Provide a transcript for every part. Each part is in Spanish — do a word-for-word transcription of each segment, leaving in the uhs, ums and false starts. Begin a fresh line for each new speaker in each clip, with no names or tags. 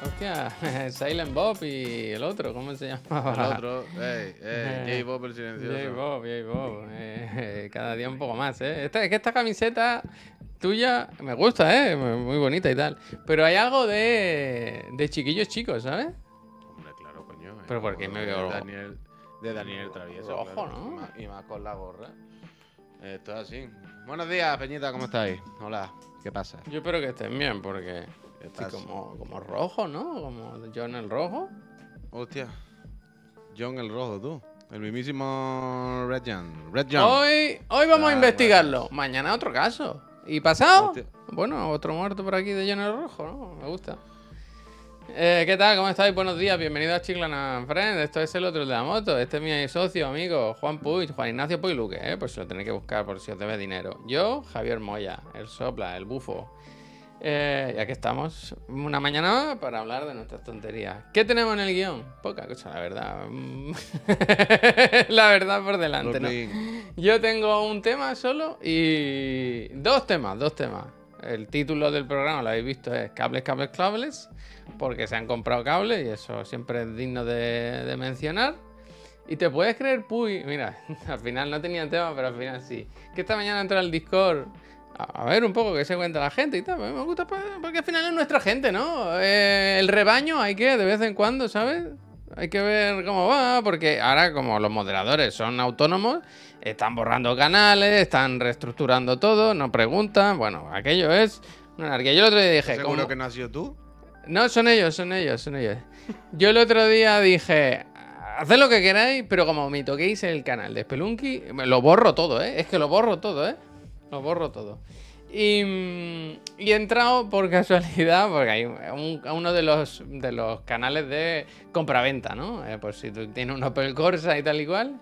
Hostia, Silent Bob y el otro, ¿cómo se llama?
El otro, ey, ey, J Bob el silencioso.
J Bob, J Bob. Eh, eh, cada día un poco más, ¿eh? Esta, es que esta camiseta tuya me gusta, ¿eh? Muy bonita y tal. Pero hay algo de, de chiquillos chicos, ¿sabes?
Hombre, claro, coño. eh,
Pero ¿por qué me
de
veo
Daniel, de Daniel Travieso.
rojo,
claro,
¿no?
Y más, y más con la gorra. Esto es así. Buenos días, Peñita, ¿cómo estáis? Hola, ¿qué pasa?
Yo espero que estén bien, porque
¿Qué
estoy
pasa?
como, como rojo, ¿no? Como John el rojo.
Hostia. John el Rojo, tú. El mismísimo Red John. Red John.
Hoy, hoy vamos a
Ah,
investigarlo.
bueno.
Mañana otro caso. ¿Y pasado?
Hostia.
Bueno, otro muerto por aquí de John el rojo, ¿no? Me gusta. Eh, ¿Qué tal? ¿Cómo estáis? Buenos días, bienvenidos a Chiclana and Friends. Esto es el otro de la moto. Este es mi socio, amigo, Juan Puig, Juan Ignacio Puig Luque, ¿eh? Pues si lo tenéis que buscar por si os debe dinero. Yo, Javier Moya, el sopla, el bufo. Eh, y aquí estamos, una mañana para hablar de nuestras tonterías. ¿Qué tenemos en el guión? Poca cosa, la verdad. La verdad por delante, ¿no? Yo tengo un tema solo y dos temas, dos temas. El título del programa, lo habéis visto, es Cables, Cables, Cables, porque se han comprado cables y eso siempre es digno de, de mencionar. Y te puedes creer, Puy, mira, al final no tenía tema, pero al final sí. Que esta mañana entré al Discord a, a ver un poco qué se cuenta la gente y tal. Me gusta porque al final es nuestra gente, ¿no? Eh, el rebaño hay que, de vez en cuando, ¿sabes? Hay que ver cómo va, porque ahora como los moderadores son autónomos, están borrando canales, están reestructurando todo, no preguntan. Bueno, aquello es una anarquía. Yo el otro día dije...
¿Seguro
¿cómo?
que no has sido tú?
No, son ellos, son ellos, son ellos. Yo el otro día dije, haced lo que queráis, pero como me toquéis el canal de Spelunky, lo borro todo, ¿eh? Es que lo borro todo, ¿eh? Lo borro todo. Y, y he entrado por casualidad, porque hay un, uno de los, de los canales de compraventa, ¿no? Eh, pues si tú tienes un Opel Corsa y tal y cual.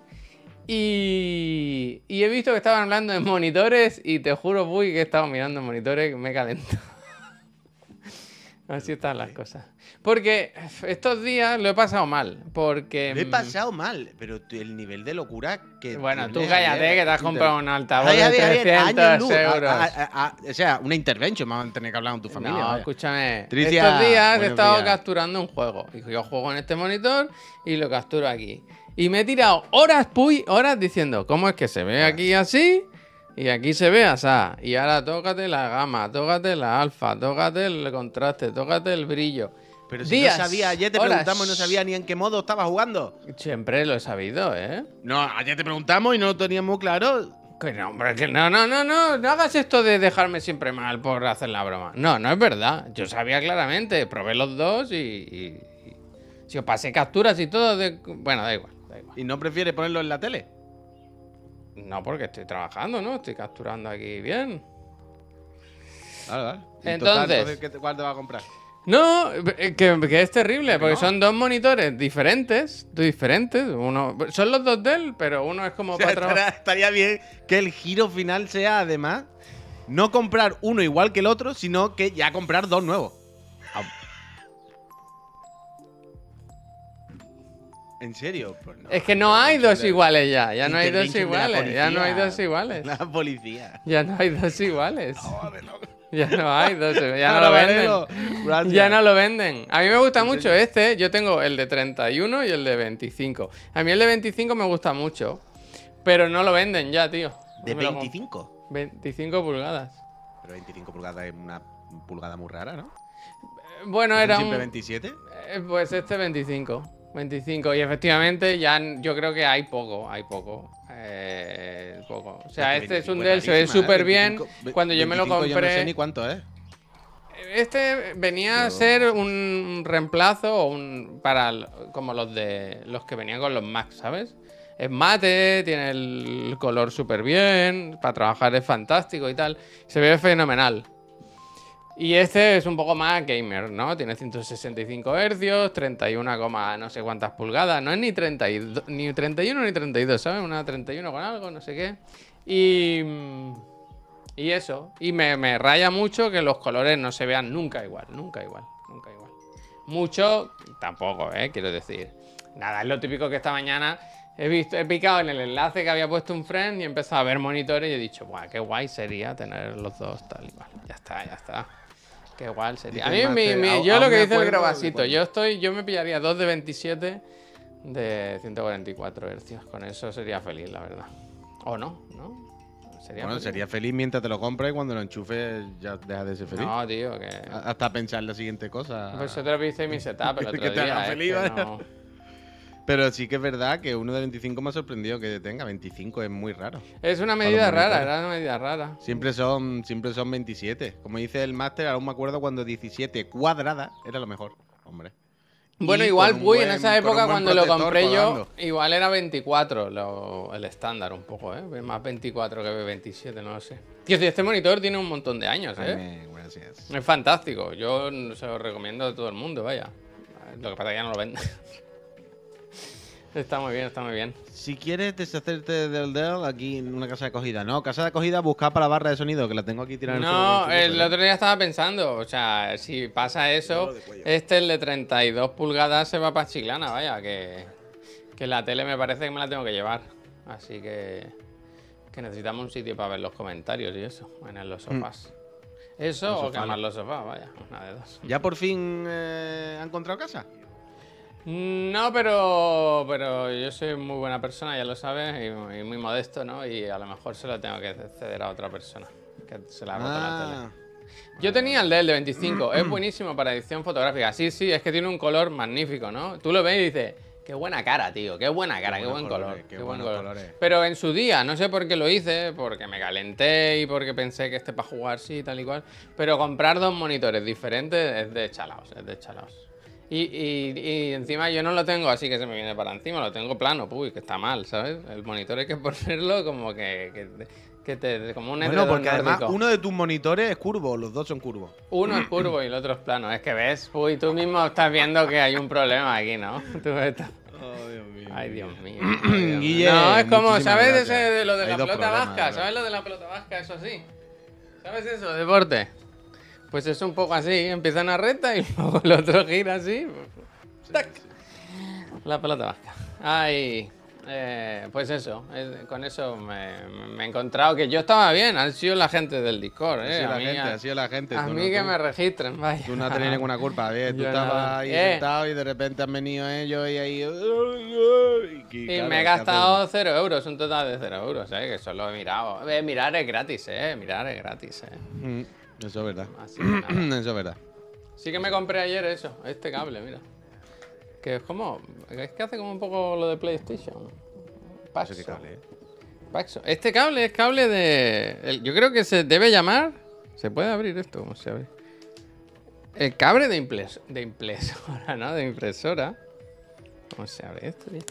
Y, y he visto que estaban hablando de monitores y te juro, Puy, que he estado mirando monitores y me he calentado. Así están las cosas. Porque estos días lo he pasado mal. Porque.
Lo he pasado mal, pero tú- el nivel de locura que.
Bueno, tú
tienes,
cállate,
Javier,
que te has
inter-
comprado un altavoz
Javier,
de
Javier,
trescientos
años luz.
euros.
A- a- a- o sea, una intervention vamos a tener que hablar con tu familia.
No,
vaya.
escúchame.
Tricia,
Estos días he
buenos
estado
días.
capturando un juego. Y yo juego en este monitor y lo capturo aquí. Y me he tirado horas, Puy, horas diciendo, ¿cómo es que se ve aquí así? Y aquí se ve así. Y ahora tócate la gama, tócate la alfa, tócate el contraste, tócate el brillo.
Pero si
Días,
no sabía, ayer te
horas.
preguntamos y no sabía ni en qué modo estaba jugando.
Siempre lo he sabido, ¿eh?
No, ayer te preguntamos y no lo teníamos claro.
Que no, hombre, que no, no, no, no, no hagas esto de dejarme siempre mal por hacer la broma. No, no es verdad. Yo sabía claramente, probé los dos y, y, y si os pasé capturas y todo, de, bueno, da igual, da igual.
¿Y no prefieres ponerlo en la tele?
No, porque estoy trabajando, ¿no? Estoy capturando aquí bien.
Vale, vale. Y
Entonces-
total, entonces, ¿qué te- ¿cuál te va a comprar?
No, eh, que, que es terrible, porque
no.
son dos monitores diferentes, diferentes. Uno, son los dos de él, pero uno es como
O sea,
para trabajar.
estaría, estaría bien que el giro final sea, además, no comprar uno igual que el otro, sino que ya comprar dos nuevos. ¿En serio? Pues no.
Es que no hay dos
Intervention
iguales ya, ya no hay dos
Intervention de la
iguales, ya no hay
policía.
dos iguales.
La policía.
Ya no hay dos iguales.
Joder, no.
Ya no hay dos, ya no
Ahora,
lo
Valero,
venden.
gracias.
Ya no lo venden. A mí me gusta
¿En
mucho
serio?
este. Yo tengo el de treinta y uno y el de veinticinco. A mí el de veinticinco me gusta mucho. Pero no lo venden ya, tío.
¿De
Me lo-
veinticinco?
veinticinco pulgadas.
Pero veinticinco pulgadas es una pulgada muy rara, ¿no?
Eh, Bueno,
¿No son
era
siempre
un...
veintisiete?
eh, Pues este veinticinco. veinticinco. Y efectivamente ya n- yo creo que hay poco. Hay poco. Eh, poco. O sea,
Es que
este es un
veinticinco
Dell, se ve
rarísima, ¿eh?
súper bien.
veinticinco
Cuando yo me lo
veinticinco
compré...
Yo no sé ni cuánto es.
Este venía a
Yo-
ser un reemplazo o un para l- como los de los que venían con los Macs, ¿sabes? Es mate, tiene el color súper bien, para trabajar es fantástico y tal. Se ve fenomenal. Y este es un poco más gamer, ¿no? Tiene ciento sesenta y cinco hercios, treinta y uno, coma no sé cuántas pulgadas. No es ni, treinta y dos ni treinta y uno ni treinta y dos, ¿sabes? Una treinta y uno con algo, no sé qué. Y... Y eso. Y me, me raya mucho que los colores no se vean nunca igual, nunca igual, nunca igual. Mucho, tampoco, ¿eh? Quiero decir. Nada, es lo típico que esta mañana he visto, he picado en el enlace que había puesto un friend y he empezado a ver monitores y he dicho, guau, qué guay sería tener los dos tal y cual. Ya está, ya está. Que igual sería. A
Dice
mí,
el
mi-
máster,
mi- yo
aún
lo que
me
dice el
acuerdo de
grabasito,
cuando-
yo estoy, yo me pillaría dos de veintisiete de ciento cuarenta y cuatro hercios. Con eso sería feliz, la verdad. O no, ¿no? Sería
Bueno,
feliz.
sería feliz mientras te lo compres y cuando lo enchufes ya dejas de ser feliz.
No, tío, que.
A- Hasta pensar la siguiente cosa.
Pues yo te lo viste en mi setup el
Que
otro
te haga
día. es
feliz,
que
vaya.
no-
Pero sí que es verdad que uno de veinticinco me ha sorprendido que tenga. veinticinco es muy raro.
Es una
Para
medida
los
rara,
monitores.
era una medida rara.
Siempre son, siempre son veintisiete. Como dice el máster, aún me acuerdo cuando diecisiete cuadrada era lo mejor. Hombre.
Bueno,
Y
igual,
con un
Puy, en
buen-
esa
con un
época
buen
cuando lo
protector
compré yo,
colgando.
igual era veinticuatro lo- el estándar un poco, ¿eh? Más veinticuatro que veintisiete, no lo sé. Tío, si este monitor tiene un montón de años, ¿eh?
Jaime, gracias.
Es fantástico. Yo se lo recomiendo a todo el mundo, vaya. Lo que pasa es que ya no lo venden. Está muy bien, está muy bien.
Si quieres deshacerte del Dell, aquí en una casa de acogida. No, casa de acogida, buscar para la barra de sonido, que la tengo aquí tirada en el
No,
suelo, en el
el
suelo,
otro día estaba pensando, o sea, si pasa eso,
Dolor de cuello.
este, el de treinta y dos pulgadas, se va para Chiclana, vaya, que, que la tele me parece que me la tengo que llevar. Así que, que necesitamos un sitio para ver los comentarios y eso, en los sofás. Eso
Los
o
sofás.
quemar los sofás, vaya, una de dos.
¿Ya por fin eh, ha encontrado casa?
No, pero, pero yo soy muy buena persona, ya lo sabes, y, y muy modesto, ¿no? Y a lo mejor se lo tengo que ceder a otra persona, que se la ha roto la tele.
Ah,
Yo tenía el de él de veinticinco, es buenísimo para edición fotográfica. Sí, sí, es que tiene un color magnífico, ¿no? Tú lo ves y dices, qué buena cara, tío, qué buena cara, qué,
buenos
buen
colores,
color.
qué
Qué buen
buenos
color.
colores.
Pero en su día, no sé por qué lo hice, porque me calenté y porque pensé que este para jugar sí, tal y cual. Pero comprar dos monitores diferentes es de chalaos, es de chalaos. Y, y, y encima yo no lo tengo así que se me viene para encima, lo tengo plano, uy, que está mal, ¿sabes? El monitor hay que ponerlo como que, que, que te, como un
bueno,
edredón
porque además
nórdico.
uno de tus monitores es curvo, los dos son curvos.
Uno es curvo y el otro es plano. Es que ves, uy, tú mismo estás viendo que hay un problema aquí, ¿no? Tú ves esto.
Oh, Dios mío.
Ay, Dios mío. ay, Dios mío.
Guille,
No, es como,
muchísimas
¿sabes
gracias.
ese de lo de
Hay
la
dos
pelota
problemas,
vasca?
¿verdad?
¿Sabes lo de la pelota vasca? Eso sí. ¿Sabes eso? Deporte. Pues es un poco así. Empieza una recta y luego el otro gira así. ¡Tac! La pelota vasca. Ay. Eh, pues eso, eh, con eso me, me he encontrado que yo estaba bien. Han sido la gente del Discord,
Ha
¿eh?
sido
A
la
mí,
gente,
a-
ha sido la gente.
A
tú
mí
no,
que
tú.
me registren, vaya.
Tú no has tenido ninguna culpa, ¿ves? Tú
Yo
estabas
nada.
ahí
Eh.
sentado y de repente han venido ellos y ahí. Y,
Y
claro,
me he
¿qué
gastado cero euros, un total de cero euros, ¿eh? Que eso lo he mirado. Eh, mirar es gratis, ¿eh? Mirar es gratis, ¿eh?
hacemos? Mm, Eso es verdad.
Así que nada.
Eso es verdad.
Sí que me compré ayer eso, este cable, mira. Que es como... Es que hace como un poco lo de PlayStation. Paxo.
Eso qué cable, ¿eh?
Paxo. Este cable es cable de... el- yo creo que se debe llamar... ¿Se puede abrir esto? ¿Cómo se abre? El cable de, imples- de impresora, ¿no? De impresora. ¿Cómo se abre esto, tío?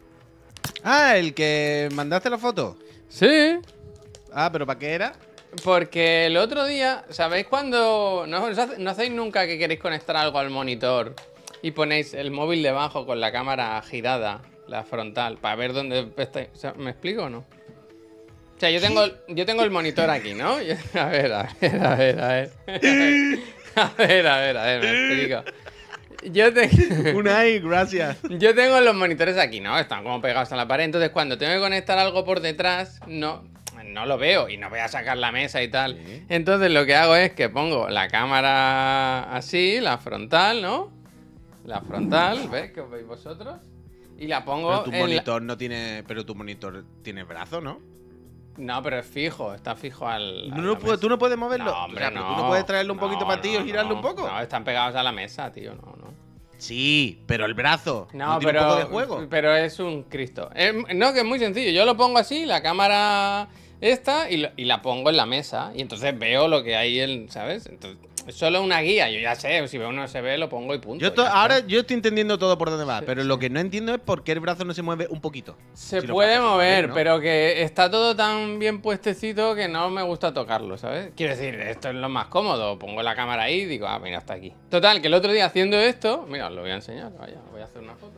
Ah, el que mandaste la foto.
Sí.
Ah, pero ¿para qué era?
Porque el otro día, ¿sabéis cuando no, os hace- no hacéis nunca que queréis conectar algo al monitor y ponéis el móvil debajo con la cámara girada, la frontal, para ver dónde estáis? O sea, ¿me explico o no? O sea, yo tengo, el- yo tengo el monitor aquí, ¿no? Yo- a ver, a ver, a ver, a ver. A ver, a ver, a ver, me explico. Yo tengo...
Unai, gracias.
Yo tengo los monitores aquí, ¿no? Están como pegados a la pared. Entonces, cuando tengo que conectar algo por detrás, no, no lo veo y no voy a sacar la mesa y tal.
Sí.
Entonces, lo que hago es que pongo la cámara así, la frontal, ¿no? La frontal, ¿ves? Que os veis vosotros. Y la pongo
Pero tu
en la-
monitor no tiene. Pero tu monitor tiene brazo, ¿no?
No, pero es fijo, está fijo al.
¿Tú
a
no,
la
puedes,
mesa.
tú no puedes moverlo.
No, hombre,
O sea, pero
no.
tú no puedes traerlo un poquito
No,
para ti o
no,
girarlo
no.
un poco.
No, están pegados a la mesa, tío, no, no.
Sí, pero el brazo.
No,
No, tiene
pero,
un poco de juego.
pero es un Cristo. Es- no, que es muy sencillo. Yo lo pongo así, la cámara esta, y, lo- y la pongo en la mesa. Y entonces veo lo que hay, en, ¿sabes? Entonces, es solo una guía. Yo ya sé, si veo uno se ve, lo pongo y punto.
Yo to-
ya está.
ahora yo estoy entendiendo todo por dónde va,
Sí,
pero
sí.
lo que no entiendo es por qué el brazo no se mueve un poquito.
Se
Si lo
puede
pasas,
mover,
¿no?
pero que está todo tan bien puestecito que no me gusta tocarlo, ¿sabes? Quiero decir, esto es lo más cómodo. Pongo la cámara ahí y digo, ah, mira, hasta aquí. Total, que el otro día haciendo esto, mira, os lo voy a enseñar, vaya, voy a hacer una foto.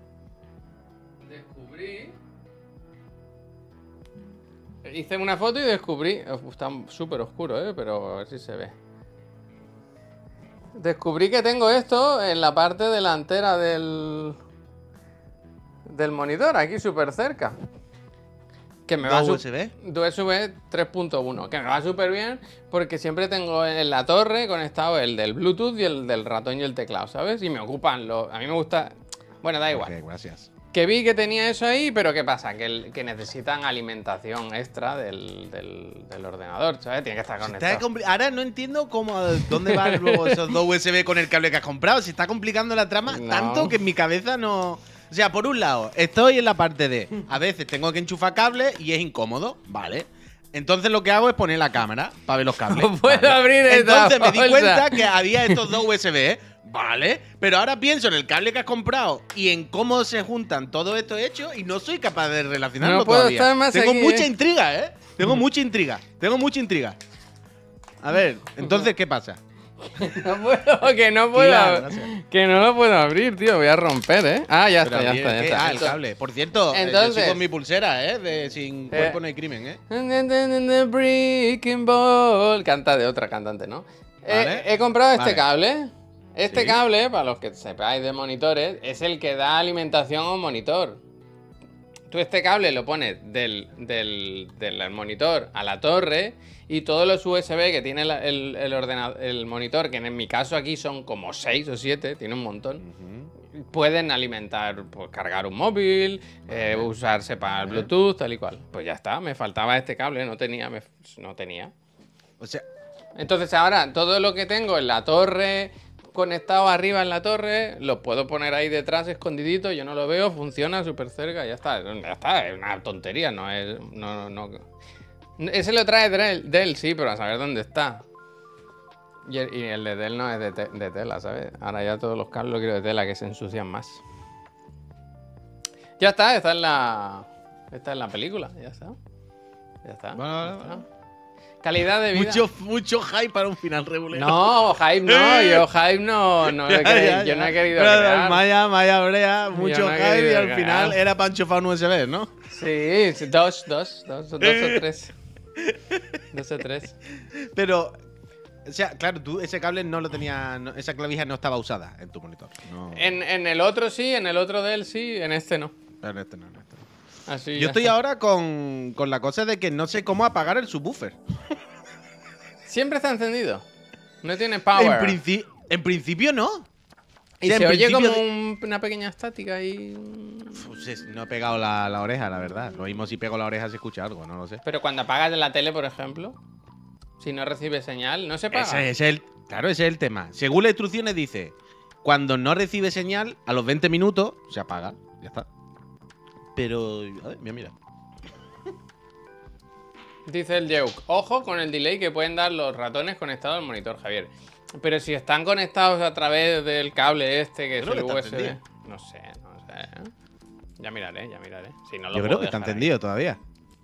Descubrí... Hice una foto y descubrí... Uf, está súper oscuro, ¿eh? Pero a ver si se ve. Descubrí que tengo esto en la parte delantera del... del monitor, aquí súper cerca. Que me va
¿Dos
su-
U S B?
dos U S B tres punto uno, que me va súper bien porque siempre tengo en la torre conectado el del Bluetooth y el del ratón y el teclado, ¿sabes? Y me ocupan los... A mí me gusta... Bueno, da igual.
Ok, gracias.
Que vi que tenía eso ahí, pero ¿qué pasa? Que, el- que necesitan alimentación extra del, del- del ordenador, ¿sabes? Tiene que estar
Está
conectado.
compli- Ahora no entiendo cómo dónde van luego esos dos U S B con el cable que has comprado. Se está complicando la trama
No.
tanto que en mi cabeza no. O sea, por un lado, estoy en la parte de a veces tengo que enchufar cable y es incómodo, ¿vale? Entonces lo que hago es poner la cámara para ver los cables.
No puedo
¿vale?
abrir esta
Entonces me di
bolsa.
cuenta que había estos dos U S B, ¿vale? Pero ahora pienso en el cable que has comprado y en cómo se juntan todo esto hecho y no soy capaz de relacionarlo
No puedo
todavía.
estar más
Tengo
aquí,
mucha
¿eh?
intriga, ¿eh? Tengo mucha intriga. Tengo mucha intriga. A ver, entonces, ¿qué pasa?
No puedo, que no puedo.
Claro, gracias.
Que no lo puedo abrir, tío. Voy a romper, ¿eh? Ah, ya
Pero
está, ya
abrir,
está, ya
¿qué?
está.
Ah, el cable. Por cierto, eh, yo
Entonces-
sigo con mi pulsera, ¿eh? De sin cuerpo no hay crimen, ¿eh?
The Breaking Ball. Canta de otra cantante, ¿no?
Vale.
He, he comprado este
Vale.
cable. Este
Sí.
cable, para los que sepáis de monitores, es el que da alimentación a un monitor. Tú este cable lo pones del, del, del monitor a la torre y todos los U S B que tiene la- el, el, ordenador, el monitor, que en mi caso aquí son como seis o siete, tiene un montón, pueden alimentar, pues cargar un móvil, eh, usarse para el Bluetooth, tal y cual. Pues ya está, me faltaba este cable, no tenía, me- no tenía.
O sea,
Entonces ahora todo lo que tengo en la torre, conectado arriba en la torre, lo puedo poner ahí detrás escondidito, yo no lo veo, funciona súper cerca, ya está, ya está, es una tontería, no es, no, no, no. Ese lo trae Dell, Dell, sí, pero a saber dónde está. Y el, y el de Dell no es de, te- de tela, ¿sabes? Ahora ya todos los cables lo quiero de tela, que se ensucian más. Ya está, está en la, está en la película, ya está. Ya está.
Bueno,
ya
vale,
está.
vale.
Calidad de vida.
mucho, mucho hype para un final regular.
No, hype no, yo hype no, no he querido- yo no he querido crear.
Maya, Maya Brea, mucho
no he
hype y
querido
al
crear.
final era para enchufar un U S B, ¿no?
Sí, sí, dos, dos, dos, dos o tres. Dos o tres.
Pero, o sea, claro, tú ese cable no lo tenías, no- esa clavija no estaba usada en tu monitor. No,
En, en el otro sí, en el otro de él sí, en este no.
pero en este no, en este no.
Así
Yo
ya
estoy
está.
ahora con, con la cosa de que no sé cómo apagar el subwoofer.
Siempre está encendido. No tiene power.
En, princi- en principio no.
y
o sea,
se
en
oye como
principio de-
un- una pequeña estática ahí.
Pues es- no he pegado la, la oreja, la verdad. Lo mismo si pego la oreja se escucha algo, no lo sé.
Pero cuando apagas la tele, por ejemplo, si no recibe señal, no se apaga.
Ese, ese es el, claro, ese es el tema. Según las instrucciones dice, cuando no recibe señal, a los veinte minutos se apaga. Ya está. Pero, a ver, mira, mira.
Dice el Yeuk, ojo con el delay que pueden dar los ratones conectados al monitor, Javier. Pero si están conectados a través del cable este, que
Creo
es el
que
U
está
S B.
encendido.
No sé, no sé. ¿eh? Ya miraré, ya miraré. Si no lo
Yo
puedo
creo que está
dejar ahí.
encendido todavía.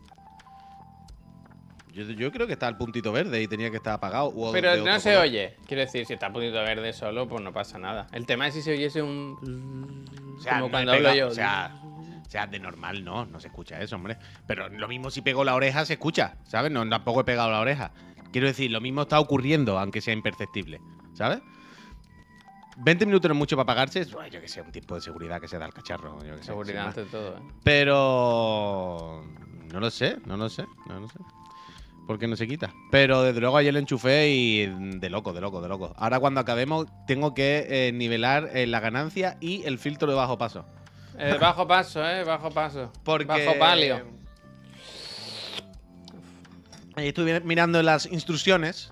Yo, yo creo que está al puntito verde y tenía que estar apagado. o de
Pero
otro
no se
color.
oye. Quiero decir, si está a puntito verde solo, pues no pasa nada. El tema es si se oyese un...
O sea,
como
no he
cuando hablo
pegado-
yo.
O sea, o sea, de normal no, no se escucha eso, hombre. Pero lo mismo si pego la oreja se escucha, ¿sabes? No, tampoco he pegado la oreja. Quiero decir, lo mismo está ocurriendo, aunque sea imperceptible, ¿sabes? veinte minutos no es mucho para apagarse, es, bueno, yo que sé, un tiempo de seguridad que se da al cacharro. Yo que sé,
Seguridad
sin
ante todo, ¿eh?
más. Pero. No lo sé, no lo sé, no lo sé. ¿Por qué no se quita? Pero desde luego ayer lo enchufé y de loco, de loco, de loco. Ahora cuando acabemos tengo que eh, nivelar eh, la ganancia y el filtro de bajo paso.
Eh, bajo paso, ¿eh? Bajo paso.
Porque.
Bajo palio.
Ahí estuve mirando las instrucciones.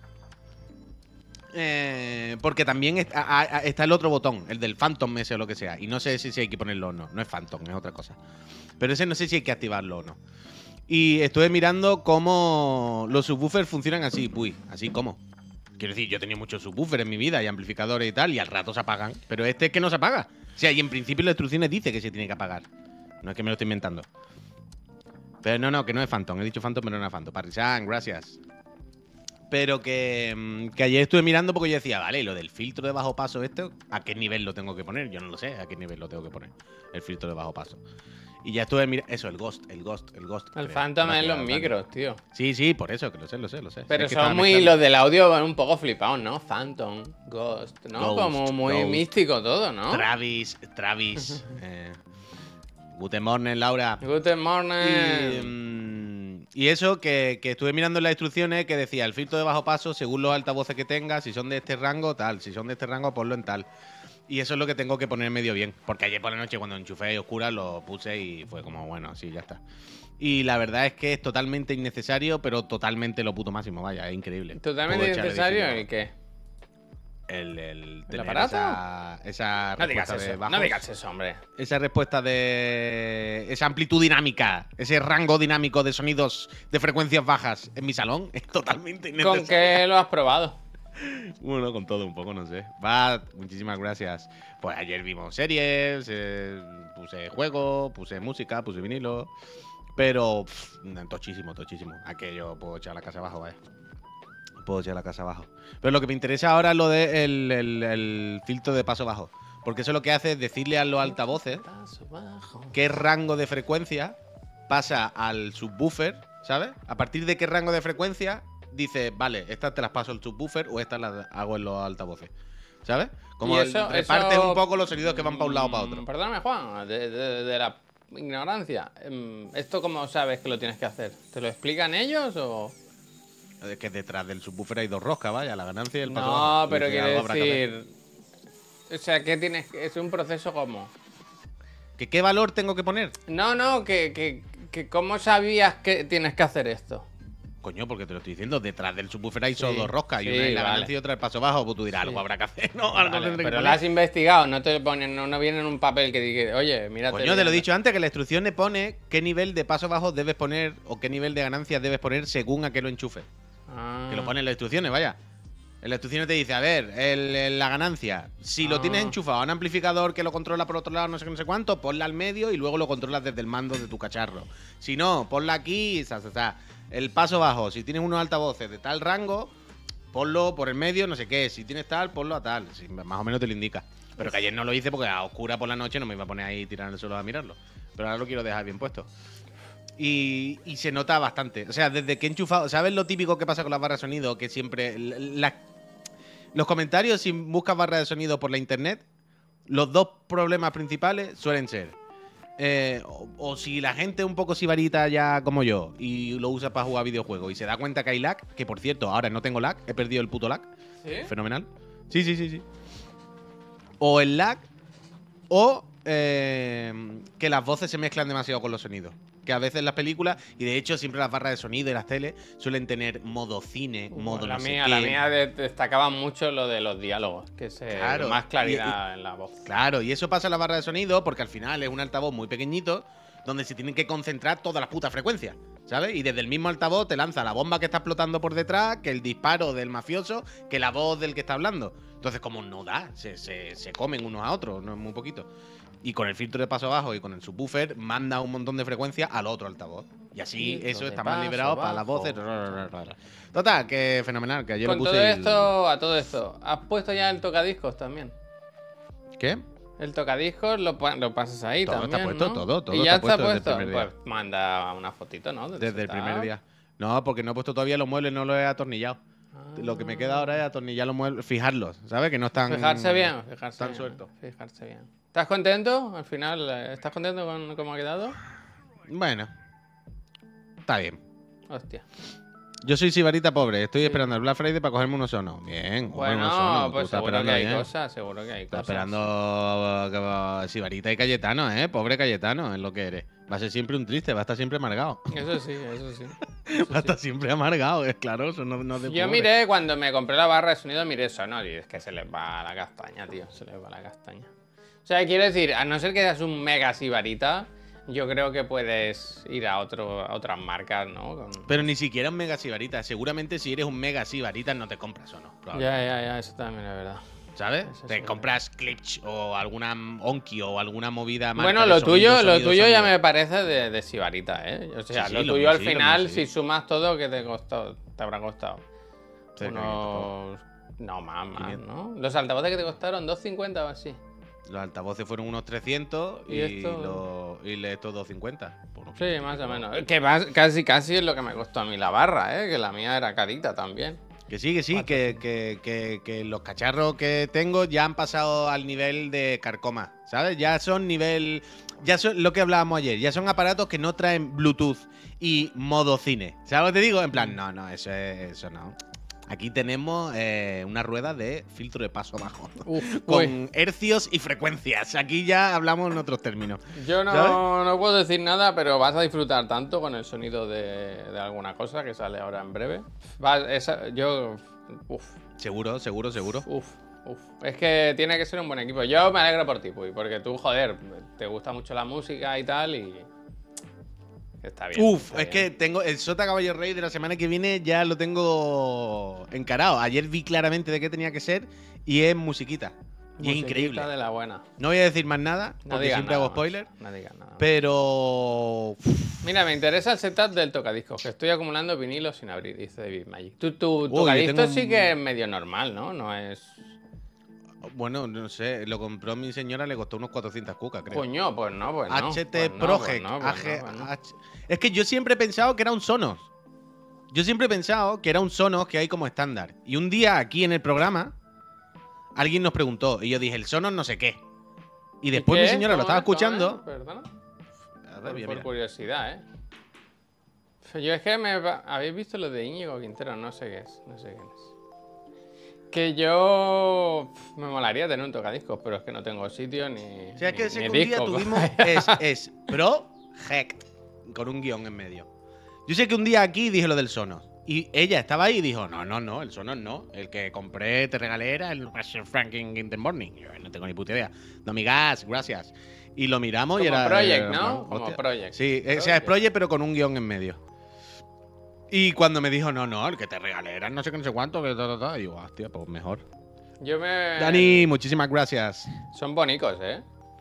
eh, porque también está, a- a- está el otro botón, el del Phantom ese o lo que sea. Y no sé si, si hay que ponerlo o no. No es Phantom, es otra cosa. Pero ese no sé si hay que activarlo o no. Y estuve mirando cómo los subwoofers funcionan así, puy. Así como. Quiero decir, yo he tenido muchos subwoofers en mi vida y amplificadores y tal, y al rato se apagan. Pero este es que no se apaga. O sea, y en principio las instrucciones dice que se tiene que apagar. No es que me lo estoy inventando. Pero no, no, que no es Phantom. He dicho Phantom, pero no es Phantom. Parrisan, gracias. Pero que, mm, que ayer estuve mirando porque yo decía, vale, lo del filtro de bajo paso este, ¿a qué nivel lo tengo que poner? Yo no lo sé a qué nivel lo tengo que poner. El filtro de bajo paso. Y ya estuve mirando. Eso, el Ghost, el Ghost, el Ghost.
El
creo.
Phantom
Gracias,
es los
Dani.
micros, tío.
Sí, sí, por eso, que lo sé, lo sé, lo sé.
Pero
Sé que estaba
son muy.
mezclando.
Los del audio van un poco flipados, ¿no? Phantom, Ghost, ¿no?
Ghost,
Como muy
Ghost.
místico todo, ¿no?
Travis, Travis. eh, Guten Morning, Laura.
Good morning.
Y, y eso, que, que estuve mirando en las instrucciones que decía el filtro de bajo paso según los altavoces que tengas, si son de este rango, tal, si son de este rango, ponlo en tal. Y eso es lo que tengo que poner medio bien, porque ayer por la noche cuando enchufé y oscura lo puse y fue como, bueno, sí, ya está. Y la verdad es que es totalmente innecesario, pero totalmente lo puto máximo, vaya, es increíble.
¿Totalmente
Puedo echarle
innecesario
diecinueve.
el qué?
El, el, tener
aparato?
Esa, esa
No digas
respuesta de
eso,
bajos.
no digas eso, hombre.
Esa respuesta de. Esa amplitud dinámica, ese rango dinámico de sonidos de frecuencias bajas en mi salón es totalmente innecesario.
¿Con qué lo has probado?
Bueno, con todo un poco, no sé. Va, muchísimas gracias. Pues ayer vimos series, eh, puse juegos, puse música, puse vinilo. Pero, pff, tochísimo, tochísimo. Aquello puedo echar la casa abajo, vaya. Puedo echar la casa abajo. Pero lo que me interesa ahora es lo del de el, el, el filtro de paso bajo. Porque eso lo que hace es decirle a los altavoces qué rango de frecuencia pasa al subwoofer, ¿sabes? A partir de qué rango de frecuencia dice, vale, estas te las paso al subwoofer o estas las hago en los altavoces, ¿sabes? Como
Y eso-
repartes
eso-
un poco los sonidos que van para un lado o para otro.
Mm, Perdóname, Juan, de, de- de la ignorancia. Em, ¿Esto cómo sabes que lo tienes que hacer? ¿Te lo explican ellos o...?
Es que detrás del subwoofer hay dos roscas, vaya, la ganancia y el paso
No,
bajo.
pero
Y
quiero
algo habrá que hacer.
decir... O sea, ¿qué tienes que...? Es un proceso como...
¿Que ¿Qué valor tengo que poner?
No, no, que, que, que ¿cómo sabías que tienes que hacer esto?
Coño, porque te lo estoy diciendo, detrás del subwoofer hay
Sí,
solo dos roscas, y
sí,
una es la
vale.
ganancia y otra el paso bajo, pues tú dirás,
Sí.
algo habrá que hacer, ¿no? Algo
Vale,
tendré que
pero
poner.
lo has investigado, no te ponen, no, no viene en un papel que diga, oye, mira.
Coño, te lo he dicho antes, que la instrucción le pone qué nivel de paso bajo debes poner o qué nivel de ganancias debes poner según a qué lo enchufes.
Ah,
Que lo pone en las instrucciones, vaya. En las instrucciones te dice, a ver, el- el- la ganancia, si lo
Ah.
tienes enchufado a un amplificador que lo controla por otro lado, no sé qué, no sé cuánto, ponla al medio y luego lo controlas desde el mando de tu cacharro. Si no, ponla aquí, sa, sa, sa. El paso bajo, si tienes unos altavoces de tal rango, ponlo por el medio, no sé qué. Si tienes tal, ponlo a tal. Si más o menos te lo indica. Pero que ayer no lo hice porque a oscura por la noche no me iba a poner ahí tirando el suelo a mirarlo. Pero ahora lo quiero dejar bien puesto. Y, y se nota bastante. O sea, desde que he enchufado. ¿Sabes lo típico que pasa con las barras de sonido? Que siempre. la- los comentarios, si buscas barras de sonido por la internet, los dos problemas principales suelen ser. eh, o, o si la gente es un poco sibarita ya como yo y lo usa para jugar videojuegos y se da cuenta que hay lag, que por cierto, ahora no tengo lag, he perdido el puto lag.
¿Sí?
Fenomenal. Sí, sí, sí, sí. O el lag, o eh, que las voces se mezclan demasiado con los sonidos. Que a veces las películas, y de hecho siempre las barras de sonido y las teles, suelen tener modo cine, modo
la
no sé
mía,
qué.
la mía de- destacaba mucho lo de los diálogos, que se
Claro,
más
y-
claridad en la voz.
Claro, y eso pasa en la barra de sonido porque al final es un altavoz muy pequeñito donde se tienen que concentrar todas las putas frecuencias, ¿sabes? Y desde el mismo altavoz te lanza la bomba que está explotando por detrás, que el disparo del mafioso, que la voz del que está hablando. Entonces, como no da, se, se, se comen unos a otros, no es muy poquito. Y con el filtro de paso bajo y con el subwoofer manda un montón de frecuencia al otro altavoz. Y así
Filtro
eso
de
está más
paso
liberado para las
bajo.
voces. Total, que fenomenal, que ayer
Con
lo puse
todo
y-
esto, a todo esto, ¿has puesto ya el tocadiscos también?
¿Qué?
El tocadiscos lo, pa- lo pasas ahí
Todo está
también,
puesto,
¿no?
todo, todo
¿Y ya
está
está
puesto desde el
puesto?
primer día.
Pues manda una fotito, ¿no? Del
Desde el
setup.
primer día. No, porque no he puesto todavía los muebles, no los he atornillado. Lo que me queda ahora es atornillar los muebles, fijarlos, ¿sabes? Que no están.
Fijarse bien, fijarse
Están
bien.
sueltos.
Fijarse bien. ¿Estás contento? Al final, eh, ¿estás contento con cómo ha quedado?
Bueno. Está bien.
Hostia.
Yo soy sibarita pobre, estoy esperando el Black Friday para cogerme unos sonos. Bien, hombre,
Bueno,
unos sonos, tú
pues
estás
seguro que
esperando
hay
bien.
cosas, seguro que hay
Estás
cosas.
esperando que va- sibarita y Cayetano, ¿eh? Pobre Cayetano, es lo que eres. Va a ser siempre un triste, va a estar siempre amargado.
Eso sí, eso sí.
Va a estar siempre amargado, es claro, eso no, no es de
Yo
pobre.
miré, cuando me compré la barra de sonido, miré Sonor y es que se les va la castaña, tío. Se les va la castaña. O sea, quiero decir, a no ser que seas un mega sibarita, yo creo que puedes ir a, otro, a otras marcas, ¿no? Con-
Pero ni siquiera un mega sibarita. Seguramente si eres un mega sibarita no te compras o no.
Ya, ya, ya, eso también es verdad.
¿Sabes?
Eso
Te
sí.
compras Klipsch o alguna Onki o alguna movida marca
Bueno,
de
lo
sonido,
tuyo, lo
sonido,
tuyo ya
sonido.
me parece de, de sibarita, ¿eh? O sea,
Sí, sí,
lo
lo
tuyo
mío
al
sí, lo mío
final,
sí.
si sumas todo, ¿qué te costó? Te habrá costado.
Cerca de
Unos... No, más, más,
quinientos.
¿no? Los altavoces que te costaron, dos cincuenta o así.
Los altavoces fueron unos trescientos y,
¿Y esto?
los- y le- estos doscientos cincuenta. Por unos
Sí, más o menos. Que más- casi, casi es lo que me costó a mí la barra, ¿eh? Que la mía era carita también.
Que sí, que sí, que, que, que, que los cacharros que tengo ya han pasado al nivel de carcoma, ¿sabes? Ya son nivel... Ya son lo que hablábamos ayer, ya son aparatos que no traen Bluetooth y modo cine. ¿Sabes lo que te digo? En plan, no, no, eso, es, eso no. Aquí tenemos eh, una rueda de filtro de paso bajo.
Uf,
con
uy.
hercios y frecuencias. Aquí ya hablamos en otros términos.
Yo no,
¿sabes?
no puedo decir nada, pero vas a disfrutar tanto con el sonido de, de alguna cosa que sale ahora en breve. Vas, esa, yo... Uf,
Seguro, seguro, seguro.
uf, uf. Es que tiene que ser un buen equipo. Yo me alegro por ti, Puy, porque tú, joder, te gusta mucho la música y tal, y... Está bien.
Uf,
está
es
bien.
que tengo el Sota Caballo Rey de la semana que viene, ya lo tengo encarado. Ayer vi claramente de qué tenía que ser y es musiquita. Y es
Musiquita
increíble.
de la buena.
No voy a decir más nada,
No
porque
digas
siempre
nada
hago
más,
spoiler.
No digas nada más.
Pero. uf,
Mira, me interesa el setup del tocadiscos, que estoy acumulando vinilos sin abrir, dice David Magic. Tu, tu
yo
tocadiscos
tengo
sí
un-
que es medio normal, ¿no? No es...
Bueno, no sé, lo compró mi señora, le costó unos cuatrocientas cucas, creo.
Coño, pues no, pues no.
H T
pues no,
Project.
pues no, pues
A G
no, pues no.
H- Es que yo siempre he pensado que era un Sonos. Yo siempre he pensado que era un Sonos que hay como estándar. Y un día aquí en el programa, alguien nos preguntó, y yo dije, el Sonos no sé qué. Y después
¿Qué
mi
es?
señora lo
¿Cómo
estaba
es? ¿Cómo
escuchando.
es? Perdona.
A ver,
Por,
mira,
por
mira.
curiosidad, ¿eh? Yo es que me... va- ¿Habéis visto lo de Íñigo Quintero? No sé qué es, no sé quién es. Que yo... pf, Me molaría tener un tocadiscos, pero es que no tengo sitio ni...
O sea, es que
ni-
ese
ni
que un día
disco,
tuvimos
cojones.
es, es Project, con un guión en medio. Yo sé que un día aquí dije lo del Sonos. Y ella estaba ahí y dijo, no, no, no, el Sonos no. El que compré, te regalé era el Russian Franking in the Morning. Yo no tengo ni puta idea. No, mi gas, gracias. Y lo miramos y
Como
era...
Project,
era-
¿no?
hostia.
Como Project.
Sí, o sea, es Project pero con un guión en medio. Y cuando me dijo, no, no, el que te regalé era no sé qué, no sé cuánto, que ta, ta, ta. Y yo, hostia, pues mejor.
Yo me...
Dani, muchísimas gracias.
Son bonicos, ¿eh?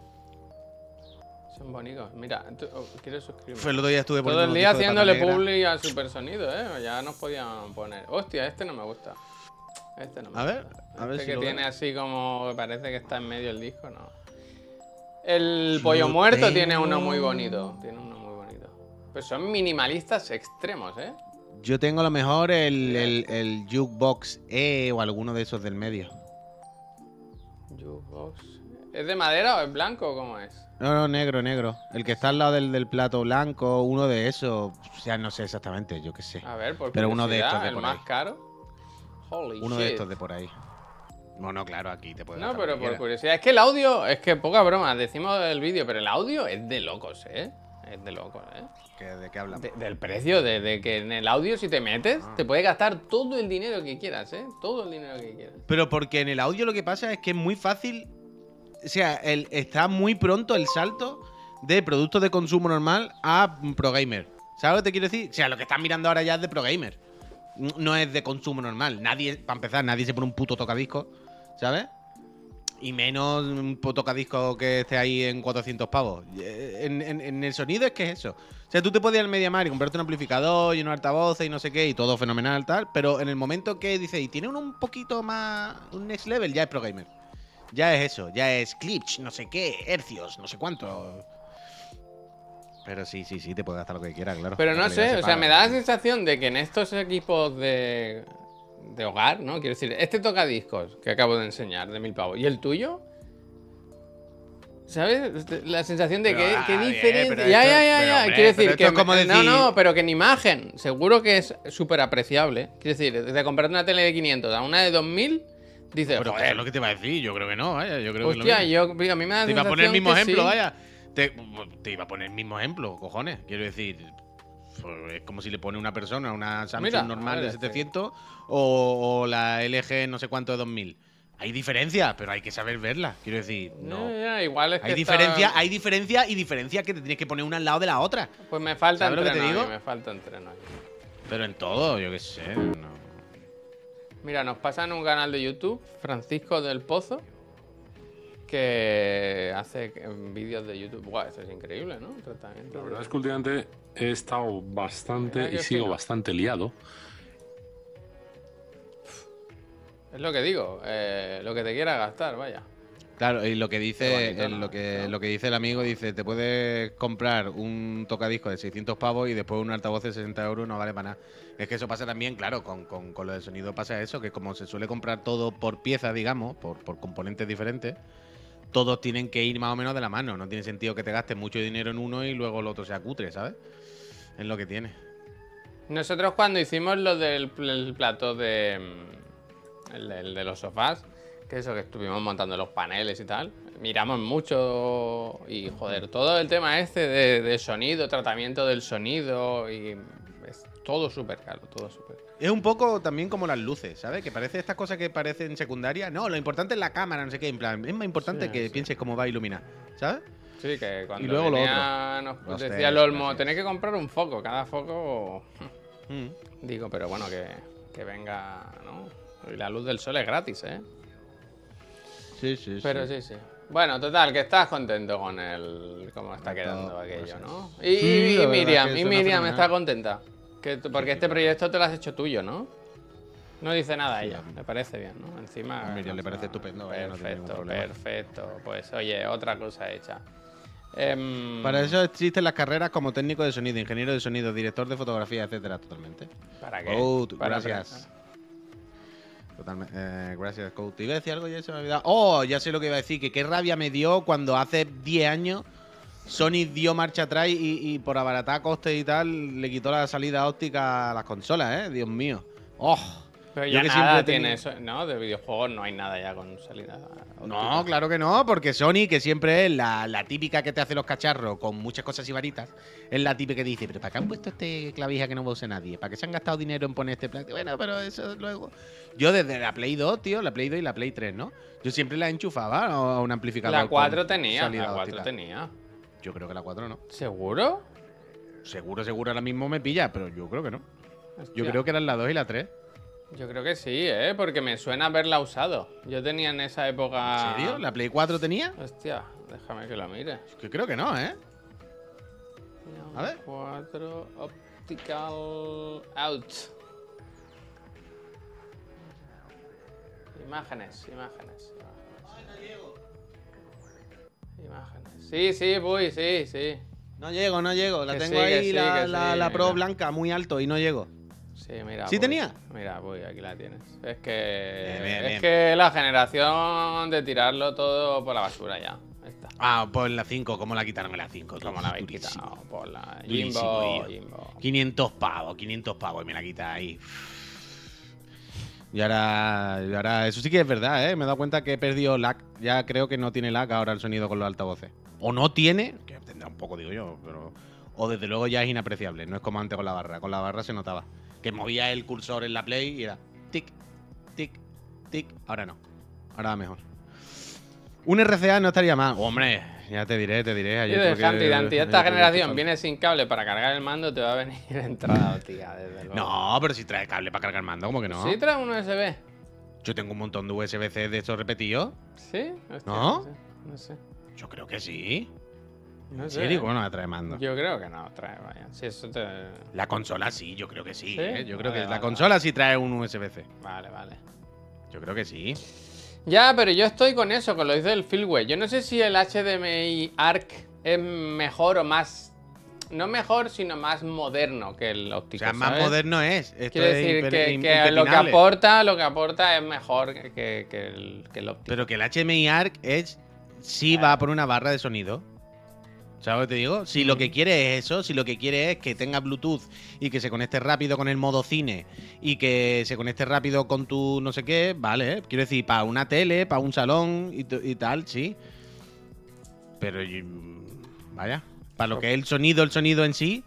Son bonicos. Mira, tú- oh, quiero suscribirme.
Fue el otro día estuve
Todo
poniendo
el
unos
día
discos de Pata
haciéndole
Negra.
publi a Supersonido, ¿eh? Ya nos podían poner. Hostia, este no me gusta. Este no me
A
gusta.
ver, a ver
Este
si
que
lo
tiene
veo.
así como... Parece que está en medio del disco, no. El
Yo
pollo muerto tiene
tengo-
uno muy bonito. Tiene uno muy bonito. Pero son minimalistas extremos, ¿eh?
Yo tengo a lo mejor el, el, el Jukebox E o alguno de esos del medio.
Jukebox. ¿Es de madera o es blanco o cómo es?
No, no, negro, negro. El que está al lado del, del plato blanco, uno de esos. O sea, no sé exactamente, yo qué sé.
A ver, por
Pero uno de
curiosidad,
estos de
el
por
más
ahí.
caro. Holy
Uno
shit.
de estos de por ahí. Bueno, claro, aquí te puedes
No,
gastar lo
pero
que
por
quieras.
curiosidad. Es que el audio, es que poca broma, decimos el vídeo, pero el audio es de locos, ¿eh? Es de locos, ¿eh?
¿Qué- ¿De qué hablamos?
De- del precio, de, de que en el audio si te metes,
Ah.
te puedes gastar todo el dinero que quieras, ¿eh? Todo el dinero que quieras.
Pero porque en el audio lo que pasa es que es muy fácil. O sea, el, está muy pronto el salto de productos de consumo normal a pro gamer. ¿Sabes lo que te quiero decir? O sea, lo que estás mirando ahora ya es de pro gamer. N- No es de consumo normal. Nadie, para empezar, nadie se pone un puto tocadiscos, ¿sabes? Y menos un puto tocadiscos que esté ahí en cuatrocientos pavos. Eh, En, en- en el sonido es que es eso. O sea, tú te podías ir al MediaMarkt y comprarte un amplificador y unos altavoces y no sé qué, y todo fenomenal, tal. Pero en el momento que dices, y tiene uno un poquito más, un next level, ya es pro gamer. Ya es eso, ya es clips, no sé qué, hercios, no sé cuánto. Pero sí, sí, sí, te puedes gastar lo que quieras, claro.
Pero
La
no
calidad
sé,
se
o sea,
paga.
me da la sensación de que en estos equipos de, de hogar, ¿no? Quiero decir, este tocadiscos que acabo de enseñar de mil pavos, ¿y el tuyo? ¿Sabes? La sensación de
Pero,
que,
ah,
qué
bien,
diferencia.
pero
Ya,
esto-
ya, ya,
pero,
ya.
hombre,
Quiero
pero
decir
esto
que.
es como
me- No,
decir-
no, pero que en imagen, seguro que es súper apreciable. Quiero decir, de comprarte una tele de quinientos a una de dos mil, dices,
Pero eso
joder,
es lo que te iba a decir, yo creo que no, vaya, yo creo que
hostia,
es lo
yo, a mí me da la
Te iba a
sensación
poner el mismo
que
ejemplo,
sí.
vaya. Te, te iba a poner el mismo ejemplo, cojones. Quiero decir, pues, es como si le pone una persona una Samsung
Mira,
normal
a ver,
de setecientos o, o la L G no sé cuánto de dos mil. Hay diferencias, pero hay que saber verlas. Quiero decir, no.
Ya, ya, igual es que
Hay
está-
diferencia, hay diferencia y diferencia que te tienes que poner una al lado de la otra.
Pues me falta
¿Sabes lo que te
entreno,
digo?
ahí, me falta entreno ahí.
Pero en todo, yo qué sé. No.
Mira, nos pasa en un canal de YouTube, Francisco del Pozo, que hace vídeos de YouTube. Buah, eso es increíble, ¿no? Tratamiento.
La verdad es que últimamente he estado bastante
Mira
y
qué
sigo
fino.
bastante liado.
Es lo que digo, eh, lo que te quiera gastar, vaya.
Claro, y lo que
Qué
dice
bonito,
el-
¿no?
lo que
¿No?
lo que dice el amigo, dice, te puedes comprar un tocadiscos de seiscientos pavos y después un altavoz de sesenta euros no vale para nada. Es que eso pasa también, claro, con, con, con lo del sonido pasa eso, que como se suele comprar todo por pieza, digamos, por, por componentes diferentes, todos tienen que ir más o menos de la mano. No tiene sentido que te gastes mucho dinero en uno y luego el otro sea cutre, ¿sabes? Es lo que tiene.
Nosotros cuando hicimos lo del pl- el plató de... mm, El, el de los sofás, que eso que estuvimos montando los paneles y tal, miramos mucho y joder, todo el tema este de, de sonido, tratamiento del sonido y es todo súper caro, todo súper caro.
Es un poco también como las luces, ¿sabes? Que parece estas cosas que parecen secundarias. No, lo importante es la cámara, no sé qué. En plan, es más importante
Sí,
que
sí.
pienses cómo va a iluminar, ¿sabes?
Sí, que cuando
Y luego lo
venía, nos
Los
decía
test,
el Olmo,
así
tenés
es.
que comprar un foco, cada foco...
Mm.
Digo, pero bueno, que, que venga, ¿no? Y la luz del sol es gratis, ¿eh?
Sí, sí,
Pero
sí.
sí, sí. Bueno, total, que estás contento con el cómo está
Está
quedando
todo,
aquello,
pues,
¿no?
sí.
Y, y-
Sí,
y
la verdad
Miriam,
es que
y
suena
Miriam
fenomenal.
está contenta. Que tú- porque
Sí,
este
sí,
proyecto te lo has hecho tuyo, ¿no? No dice nada a
Sí,
ella,
a mí-
me parece bien, ¿no? Encima.
a Miriam le
no,
parece estupendo, ella no tiene ningún
Perfecto,
problema.
perfecto. Pues oye, otra cosa hecha. Em,
Para eso existen las carreras como técnico de sonido, ingeniero de sonido, director de fotografía, etcétera, totalmente.
¿Para qué?
Code,
Para
gracias. Totalmente. Eh, gracias, Code. ¿Te iba a decir algo y ya se me ha olvidado? Oh, ya sé lo que iba a decir. Que qué rabia me dio cuando hace diez años Sony dio marcha atrás y, y por abaratar costes y tal le quitó la salida óptica a las consolas, ¿eh? Dios mío. ¡Oh!
Pero
Yo
ya
que
nada
siempre he
tiene
tenido-
eso, ¿no? De videojuegos no hay nada ya con salida
No,
óptica.
claro que no, porque Sony, que siempre es la, la típica que te hace los cacharros con muchas cosas y varitas, es la típica que dice, pero ¿para qué han puesto este clavija que no va a usar nadie? ¿Para qué se han gastado dinero en poner este plástico? Bueno, pero eso luego... Yo desde la Play dos, tío, la Play dos y la Play tres, ¿no? Yo siempre la enchufaba a un amplificador.
La
con
cuatro tenía,
salida
la cuatro
óptica.
tenía.
Yo creo que la cuatro no.
¿Seguro?
Seguro, seguro ahora mismo me pilla, pero yo creo que no. Yo
Hostia.
creo que eran la dos y la tres.
Yo creo que sí, ¿eh? Porque me suena haberla usado. Yo tenía en esa época...
¿En serio? ¿La Play cuatro tenía?
Hostia, déjame que lo mire.
Que creo que no, ¿eh? A ver.
cuatro Optical Out. Imágenes, imágenes, imágenes. Imágenes. Sí, sí, voy, sí, sí.
No llego, no llego. La
Que
tengo
sí, que
ahí,
sí,
la,
que
la,
sí,
la Pro
mira.
blanca, muy alto y no llego.
Sí, mira.
¿Sí
voy.
tenía?
Mira, voy, aquí la tienes. Es que.
Bien, bien,
es
bien.
que la generación de tirarlo todo por la basura ya. Ahí está.
Ah, pues la cinco, ¿cómo la quitaron en la cinco?
Como la habéis
Durísimo.
quitado por la
Durísimo,
Jimbo,
tío.
Jimbo.
quinientos pavos, quinientos pavos y me la quita ahí. Y ahora, y ahora, eso sí que es verdad, ¿eh? Me he dado cuenta que he perdido lag. Ya creo que no tiene lag ahora el sonido con los altavoces. O no tiene, que tendrá un poco, digo yo, pero... O desde luego ya es inapreciable, no es como antes con la barra. Con la barra se notaba. Que movía el cursor en la Play y era tic, tic, tic. Ahora no. Ahora va mejor. Un R C A no estaría mal. Hombre, ya te diré, te diré.
Y
Ayer
de
tuve que-
Handy Danti,
ayer
esta
tuve que
generación
enchufar.
viene sin cable para cargar el mando, te va a venir entrada óptica, desde luego.
No, pero si trae cable para cargar mando, ¿cómo que no?
¿Sí trae un U S B?
Yo tengo un montón de U S B C de estos repetidos.
¿Sí? Hostia,
¿No?
sé, No sé.
Yo creo que sí.
No
¿En
sé.
serio? ¿Cómo no la trae mando?
Yo creo que no trae, vaya. Si eso te.
La consola sí, yo creo que sí.
¿Sí?
¿eh? Yo creo
Vale,
que
vale,
la consola sí trae un U S B C.
Vale, vale.
Yo creo que sí.
Ya, pero yo estoy con eso, con lo dice el Fieldway. Yo no sé si el H D M I ARC es mejor o más. No mejor, sino más moderno que el
O
óptico.
sea, más
¿sabes?
moderno es. Esto
Quiero
es
decir
imper-
que,
im-
que lo que
impepinable.
aporta, lo que aporta es mejor que, que- que el, que el óptico.
Pero que el H D M I ARC es. Sí va por una barra de sonido. ¿Sabes lo que te digo? Si lo que quiere es eso, si lo que quiere es que tenga Bluetooth y que se conecte rápido con el modo cine y que se conecte rápido con tu no sé qué, vale. ¿eh? Quiero decir, para una tele, para un salón y, t- y tal, sí. Pero, y- vaya, para lo que es el sonido, el sonido en sí,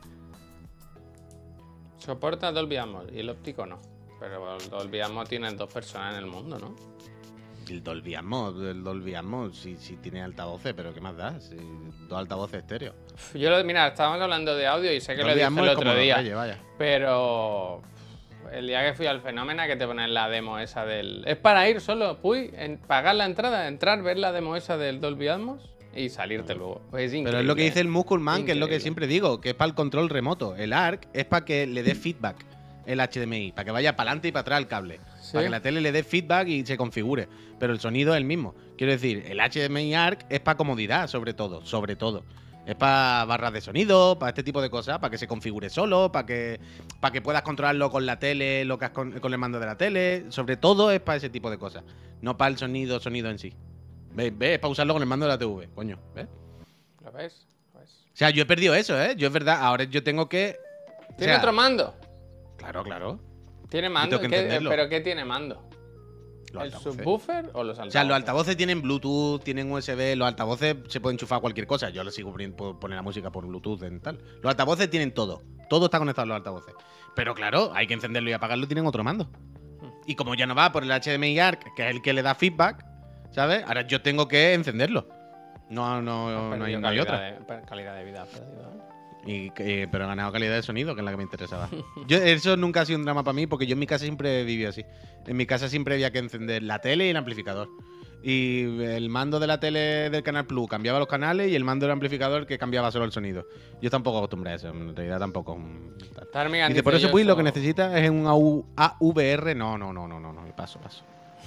Soporta Dolby Atmos y el óptico no. Pero el Dolby Atmos tiene dos personas en el mundo, ¿no?
el Dolby Atmos, el Dolby Atmos, sí, sí tiene altavoces, pero ¿qué más da? Si dos altavoces estéreo.
Yo, lo- mira, estábamos hablando de audio y sé que lo
Dolby
dije
Atmos
el
es como
otro
los
día.
Reyes, vaya.
Pero el día que fui al Fenómena que te ponen la demo esa del... Es para ir solo, puy, en, pagar la entrada, entrar, ver la demo esa del Dolby Atmos y salirte luego. Pues es
Pero es lo que dice el
increíble.
Muscle Man, que es lo que
Increíble.
siempre digo, que es para el control remoto. El ARC es para que le dé feedback. el H D M I, para que vaya para adelante y para atrás el cable.
Sí.
Para que la tele le dé feedback y se configure. Pero el sonido es el mismo. Quiero decir, el H D M I A R C es para comodidad, sobre todo. Sobre todo. Es para barras de sonido, para este tipo de cosas, para que se configure solo, para que, para que puedas controlarlo con la tele, lo que has con, con el mando de la tele. Sobre todo es para ese tipo de cosas. No para el sonido, sonido en sí. ¿Ves? ¿Ves? Es para usarlo con el mando de la T V, coño. ¿Ves?
¿Lo ves? ¿Lo ves?
O sea, yo he perdido eso, ¿eh? Yo es verdad, ahora yo tengo que. o
¿Tiene
sea,
otro mando?
Claro, claro.
¿Tiene mando?
tengo que
¿Qué-
entenderlo.
¿Pero qué tiene mando?
Los
¿El
altavoces.
subwoofer o los
O
altavoces?
sea, los altavoces tienen Bluetooth, tienen U S B, los altavoces se pueden enchufar a cualquier cosa. Yo le sigo poniendo- puedo poner la música por Bluetooth en tal. Los altavoces tienen todo. Todo está conectado a los altavoces. Pero claro, hay que encenderlo y apagarlo, tienen otro mando. Y como ya no va por el H D M I A R C, que es el que le da feedback, ¿sabes? Ahora yo tengo que encenderlo. No, no, no, hay, no hay
calidad
otra.
de- per- calidad de vida. has perdido, ¿eh?
Y, que- pero he ganado calidad de sonido, que es la que me interesaba. Yo, eso nunca ha sido un drama para mí, porque yo en mi casa siempre he vivido así. En mi casa siempre había que encender la tele y el amplificador. Y el mando de la tele del Canal Plus cambiaba los canales y el mando del amplificador que cambiaba solo el sonido. Yo tampoco acostumbré a eso, en realidad tampoco. mm, tal.
Tarmigan
Dice, por
dice,
eso,
yo
pues, lo que
so-
necesitas es un A U A V R. No, no, no, no, no, no. Paso, paso.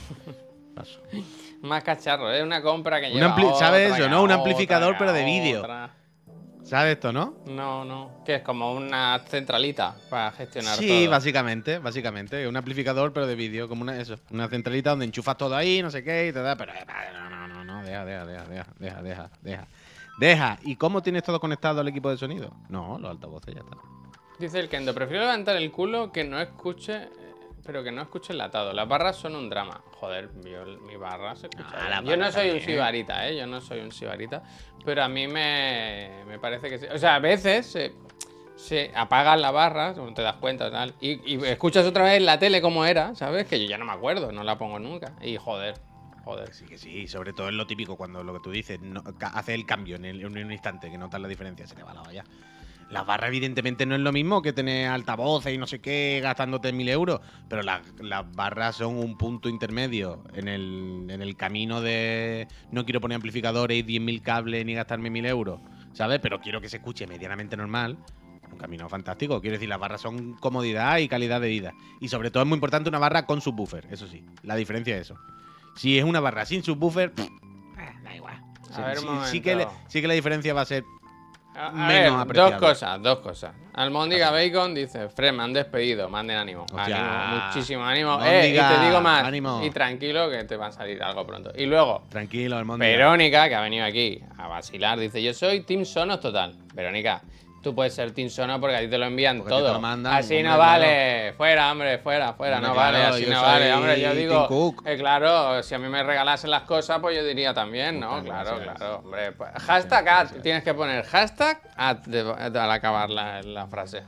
Paso.
Más cacharro, es una compra que
Un
lleva
ampli- ¿sabes
otra,
eso,
que
no? Un
otra,
amplificador,
que
pero de vídeo.
otra.
¿Sabes esto, no?
No, no. Que es como una centralita para gestionar
Sí,
todo.
básicamente, básicamente. Un amplificador, pero de vídeo, como una eso. Una centralita donde enchufas todo ahí, no sé qué, y te da. Pero eh, no, no, no, no, deja, deja, deja, deja, deja, deja, deja. Deja. ¿Y cómo tienes todo conectado al equipo de sonido? No, los altavoces ya están.
Dice el Kendo, prefiero levantar el culo que no escuche, eh, pero que no escuche enlatado. Las barras son un drama. Joder, yo, mi barra se escucha.
Ah,
bien.
la
Yo no
barra
soy un
también.
sibarita, ¿eh? Yo no soy un sibarita. Pero a mí me, me parece que sí. O sea, a veces se, se apagan la barra, no te das cuenta tal. Y, y escuchas otra vez la tele como era, ¿sabes? Que yo ya no me acuerdo, no la pongo nunca. Y joder, joder.
Sí, que sí. Sobre todo es lo típico cuando lo que tú dices, no, ca- hace el cambio en, el- en un instante, que notas la diferencia, se te va la olla. Las barras, evidentemente, no es lo mismo que tener altavoces y no sé qué, gastándote mil euros. Pero las, las barras son un punto intermedio en el, en el camino de no quiero poner amplificadores y diez mil cables ni gastarme mil euros, ¿sabes? Pero quiero que se escuche medianamente normal. Un camino fantástico. Quiero decir, las barras son comodidad y calidad de vida. Y sobre todo es muy importante una barra con subwoofer, eso sí. La diferencia es eso. Si es una barra sin subwoofer, pff, eh, da igual.
A
Sí,
ver, un
sí, sí que le-
momento.
sí que la diferencia va a ser
A, a
menos
ver, dos
apreciable.
cosas, dos cosas. Almóndiga Bacon dice, Fred, me han despedido, manden ánimo.
Hostia.
Ánimo, muchísimo ánimo. Eh, y
Almóndiga,
te digo más,
ánimo.
y tranquilo que te va a salir algo pronto. Y luego,
tranquilo, Almóndiga.
Verónica, que ha venido aquí a vacilar, dice, yo soy Team Sonos total. Verónica, tú puedes ser Team Sonos porque a ti te lo envían
Porque a ti
todo.
te lo mandan,
así
hombre,
no
claro.
vale. Fuera, hombre, fuera, fuera,
Hombre,
no
claro,
vale, así
yo
no
soy
vale. Hombre, yo
Tim
digo,
Cook.
eh, claro, si a mí me regalasen las cosas, pues yo diría también, ¿no?
Muchas
Claro,
gracias.
claro, hombre. Pues, hashtag ad,
gracias.
tienes que poner hashtag ad de- al acabar la, la frase.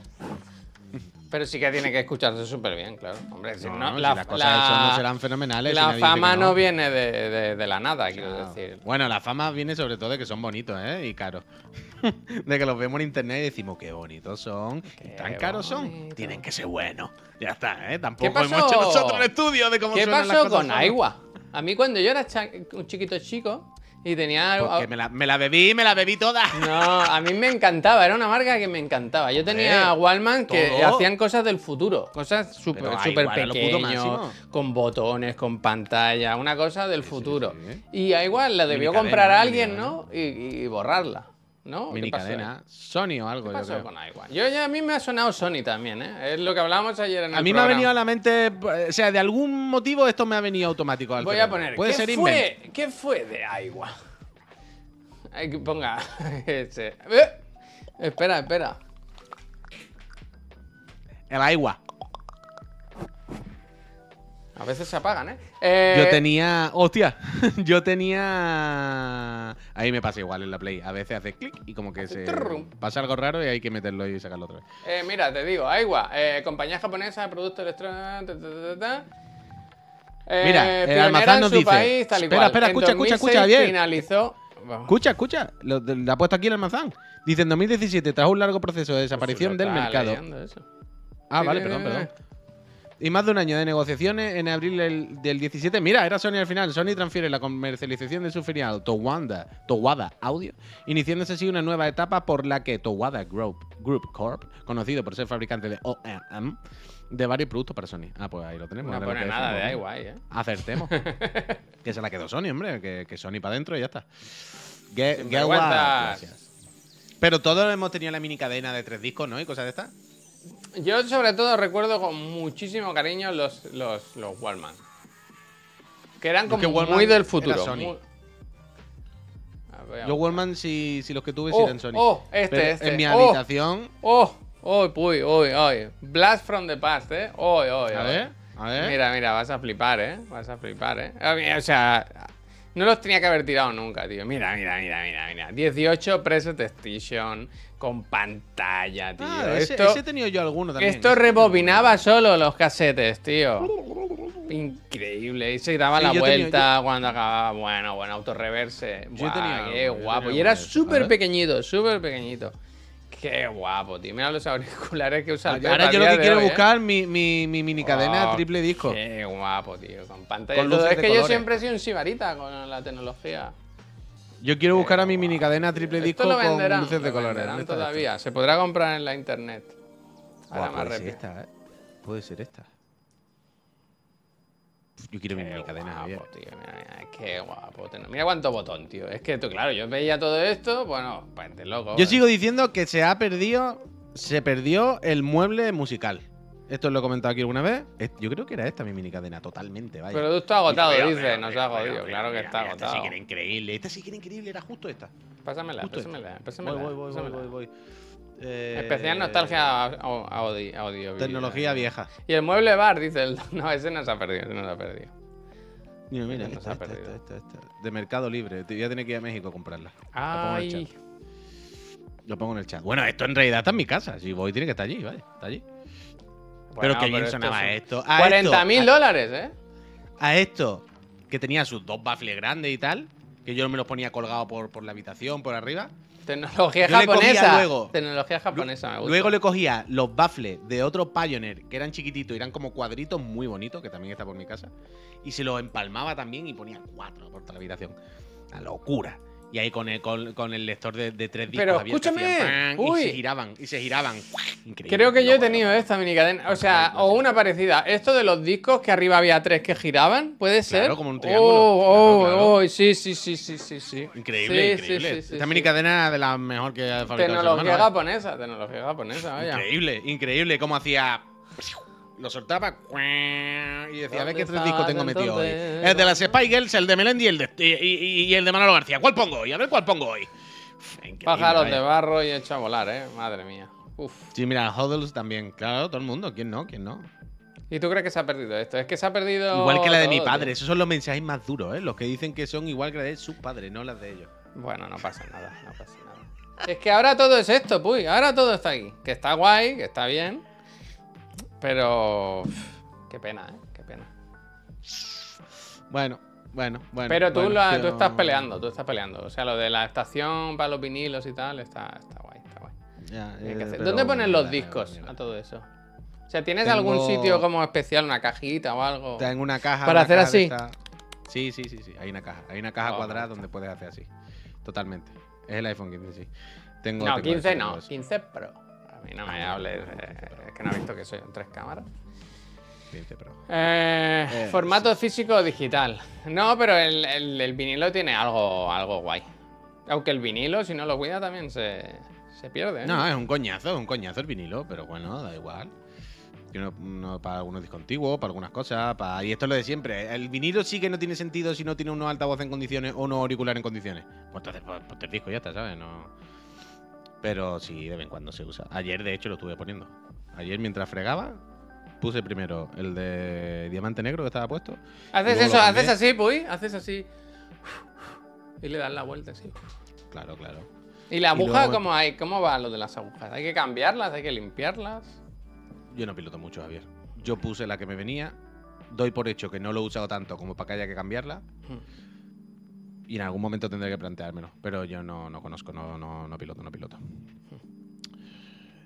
Pero sí que tiene que escucharse súper bien, claro. Hombre, si
No,
no,
si
la,
las cosas
la-
de Sonos serán fenomenales. si
la
nadie dice
fama
que
no. viene de, de- de la nada, quiero
Claro.
decir.
Bueno, la fama viene sobre todo de que son bonitos, ¿eh? Y caros. De que los vemos en internet y decimos qué bonitos son.
Qué
y tan caros son.
bonito.
Tienen que ser buenos. Ya está, ¿eh? Tampoco
pasó?
hemos hecho nosotros un estudio de cómo
¿Qué
suenan las
pasó
cosas
con
Sonos.
Aiwa? A mí cuando yo era cha- un chiquito chico y tenía...
Porque me la, me la bebí, me la bebí toda.
No, a mí me encantaba, era una marca que me encantaba. Yo tenía
Eh,
Wallman que
todo.
hacían cosas del futuro, cosas súper
Pero
súper
Aiwa era lo puto
pequeñas,
máximo.
con botones, con pantalla, una cosa del futuro.
sí.
Y a igual la debió
Minicadena,
comprar a alguien,
minicadena.
¿no? Y, y borrarla, ¿no? ¿Qué
Mini
pasó ahí?
cadena. Sony o algo,
¿Qué
yo
pasó
creo.
con Aiwa? Yo ya a mí me ha sonado Sony también, ¿eh? Es lo que hablábamos ayer en el
A mí me ha
programa.
venido a la mente, o sea, de algún motivo esto me ha venido automático al
Voy a
cerebro.
poner,
Puede
¿qué
ser
fue,
invento.
¿qué fue de Aiwa? Hay que ponga ese. Eh, Espera, espera.
El agua.
A veces se apagan, ¿eh? Eh,
Yo tenía. Hostia, yo tenía. Ahí me pasa igual en la Play. A veces hace clic y como que
Hace
se.
trrrum.
Pasa algo raro y hay que meterlo y sacarlo otra vez.
eh, mira, te digo, Aiwa, eh, compañía japonesa de productos electrónicos. ta, ta, ta, ta. Eh,
Mira, el
pionera
Almazán
en
nos
su
dice-
país, tal y
espera,
cual.
espera,
En
escucha, escucha, escucha,
dos mil seis
Javier.
finalizó.
Escucha, escucha. Lo, de- lo ha puesto aquí el Almazán. Dice en dos mil diecisiete, tras un largo proceso de desaparición
Pues
del
lo estaba
mercado.
leyendo eso.
Ah,
Sí,
vale,
sí,
perdón,
sí,
perdón. Y más de un año de negociaciones en abril del, del diecisiete. Mira, era Sony al final. Sony transfiere la comercialización de su filial Towanda, Towada Audio, iniciándose así una nueva etapa por la que Towada Group, Group Corp, conocido por ser fabricante de O E M, de varios productos para Sony. Ah, pues ahí lo tenemos.
No
Ahora lo
pone
que
nada
decimos,
de ahí,
¿no?
guay, ¿eh?
Acertemos. Que se la quedó Sony, hombre. Que, que Sony para adentro y ya está. Get,
Sin
get wild.
vergüenzas.
Gracias. Pero todos hemos tenido la mini cadena de tres discos, ¿no? Y cosas de estas.
Yo sobre todo recuerdo con muchísimo cariño los, los, los Wallman. Que eran
Es
como
que Wallman
muy del
era
futuro.
Sony.
muy- A ver,
Yo Wallman, si, si los que tuve, sí
Oh,
eran Sony.
oh, este,
Pero
este.
En mi
Oh.
habitación.
¡Oh! ¡Oh! ¡Uy! ¡Uy! ¡Uy! Blast from the past, ¿eh? ¡Uy! ¡Uy!
A
uy.
ver, a ver.
Mira, mira, vas a flipar, ¿eh? Vas a flipar, ¿eh? A mí, o sea, no los tenía que haber tirado nunca, tío. Mira, mira, mira, mira, mira. dieciocho preset station con pantalla, tío.
Ah, ese,
esto
ese he tenido yo alguno también.
esto
Ese-
rebobinaba solo los casetes, tío. Increíble. Y se daba
Sí,
la
yo he tenido-
vuelta cuando acababa. Bueno, bueno, autorreverse.
Yo he
Buah,
tenido
qué
algo, yo he
guapo.
tenido
Y era
algo de eso.
súper
A ver.
pequeñito, súper pequeñito. Qué guapo, tío. Mira los auriculares que usa el Pep
Ahora
a
yo lo
día
que
de
quiero
hoy, ¿eh?
buscar mi, mi, mi mini cadena
Wow,
triple disco.
Qué guapo, tío. Con pantalla.
Con
y todo.
luces
Es
de
que yo
colores.
siempre he sido un sibarita con la tecnología.
Yo quiero buscar a mi
guapo.
mini cadena triple
Esto
disco
lo
con
venderán,
luces de
lo
colores.
venderán
¿Dónde está
todavía. Se podrá comprar en la internet.
esto?
Ahora
Buah,
me
puede ser
arrepiento.
esta, ¿eh? Puede ser esta. Yo quiero mi
Qué
mini cadena, Javier.
guapo, tío. Mira, mira, qué guapo. Ten- Mira cuánto botón, tío. Es que tú, claro, yo veía todo esto, bueno, pues de loco.
Yo
eh.
sigo diciendo que se ha perdido. Se perdió el mueble musical. Esto lo he comentado aquí alguna vez. Es- Yo creo que era esta mi mini cadena, totalmente, vaya.
Pero tú estás agotado,
Mira,
dice.
mira,
Nos
mira,
ha
mira,
jodido.
mira,
Claro que
mira,
está
mira, Esta sí
agotado.
que era increíble. Esta sí que era increíble, era justo esta.
Pásamela,
Justo esta.
pásamela,
Voy,
pásamela.
voy, voy, voy,
pásamela.
voy, voy. Eh,
Especial nostalgia au- audi- audio.
Tecnología vieja.
Y el mueble bar, dice el. No, ese no se ha perdido, ese no se ha perdido.
Mira, mira,
No se
esta,
ha
esta,
perdido.
esta, esta, esta. De Mercado Libre. Te voy a tener que ir a México a comprarla. La pongo en el
Ay.
chat. Lo pongo en el chat. Bueno, esto en realidad está en mi casa. Si voy, tiene que estar allí, ¿vale? Está allí. pero
Bueno,
que bien
esto
sonaba
son
esto. A
cuarenta mil
esto,
dólares, ¿eh?
a, a esto, que tenía sus dos baffles grandes y tal, que yo me los ponía colgados por, por la habitación, por arriba.
Tecnología
Yo le cogía
japonesa.
luego-
Tecnología japonesa, me gusta.
Luego le cogía los baffles de otro Pioneer, que eran chiquititos, y eran como cuadritos muy bonitos, que también está por mi casa, y se los empalmaba también y ponía cuatro por toda la habitación. Una locura. Y ahí con el, con, con el lector de, de tres discos
Pero
abiertos,
escúchame,
hacían pan,
uy.
y se giraban, y se giraban. Increíble.
Creo que yo he
loco,
tenido
loco.
esta mini cadena. O sea,
Claro,
o
sí.
una parecida. Esto de los discos que arriba había tres que giraban, ¿puede ser?
Claro, como un triángulo.
Oh, oh,
Claro, claro.
oh, sí, sí, sí, sí, sí, sí.
Increíble,
Sí,
increíble.
sí, sí, sí,
Esta
sí.
mini cadena de la mejor que ha fabricado el ser
Tecnología
humano, ¿eh?
japonesa, tecnología japonesa, vaya.
Increíble, increíble. Cómo hacía. Lo soltaba y decía, a ver qué
¿Dónde
tres discos tengo
estás
metido hoy.
entonces?
El de las Spy Girls, el de Melendi y el de, y, y- y el de Manolo García. ¿Cuál pongo hoy? A ver cuál pongo hoy. Uf, increíble,
Pájaros de
vaya.
barro y hecho a volar, eh. Madre mía. Uf.
Sí, mira, Hodls también. Claro, todo el mundo. ¿Quién no? ¿Quién no?
¿Y tú crees que se ha perdido esto? Es que se ha perdido.
Igual que la de mi
todo,
padre.
tío.
Esos son los mensajes más duros, ¿eh? Los que dicen que son igual que la de sus padres, no las de ellos.
Bueno, no pasa nada, no pasa nada. Es que ahora todo es esto, puy. Ahora todo está aquí. Que está guay, que está bien. Pero. uf, qué pena, eh. Qué pena.
Bueno, bueno, bueno.
Pero tú,
bueno,
la-
tío.
tú estás peleando, tú estás peleando. O sea, lo de la estación para los vinilos y tal, está, está guay, está guay.
Ya,
Hay que
eh,
hacer-
pero
¿Dónde ponen los
mierda,
discos
mierda.
a todo eso? O sea, ¿tienes
Tengo-
algún sitio como especial, una cajita o algo?
Está en una caja.
Para
una
hacer
caja de
así.
esta- Sí, sí, sí, sí. Hay una caja. Hay una caja
Oh,
cuadrada
me gusta.
donde puedes hacer así. Totalmente. Es el iPhone quince, sí. Tengo,
No,
tengo
quince
eso,
no,
tengo eso.
quince Pro. A mí no me hables, de- es que no has visto que soy en tres cámaras.
quince Pro.
Eh,
Eh,
formato físico o digital. No, pero el, el- el vinilo tiene algo, algo guay. Aunque el vinilo, si no lo cuida, también se, se pierde. ¿eh?
No, es un coñazo, es un coñazo el vinilo, pero bueno, da igual. Tiene uno- uno para algunos discos antiguos, para algunas cosas, para... y esto es lo de siempre. El vinilo sí que no tiene sentido si no tiene unos altavoces en condiciones o unos auriculares en condiciones. Pues entonces, pues, ponte el disco y ya está, ¿sabes? No... Pero sí, de vez en cuando se usa. Ayer, de hecho, lo estuve poniendo. Ayer, mientras fregaba, puse primero el de Diamante Negro que estaba puesto.
Haces
y luego
eso,
lo cambié.
haces así, puy, haces así. Y le das la vuelta así.
Claro, claro.
¿Y la
Y
aguja
luego-
cómo hay? ¿Cómo va lo de las agujas? ¿Hay que cambiarlas? ¿Hay que limpiarlas?
Yo no piloto mucho, Javier. Yo puse la que me venía. Doy por hecho que no lo he usado tanto como para que haya que cambiarla. Y en algún momento tendré que planteármelo. Pero yo no, no conozco, no, no, no piloto, no piloto.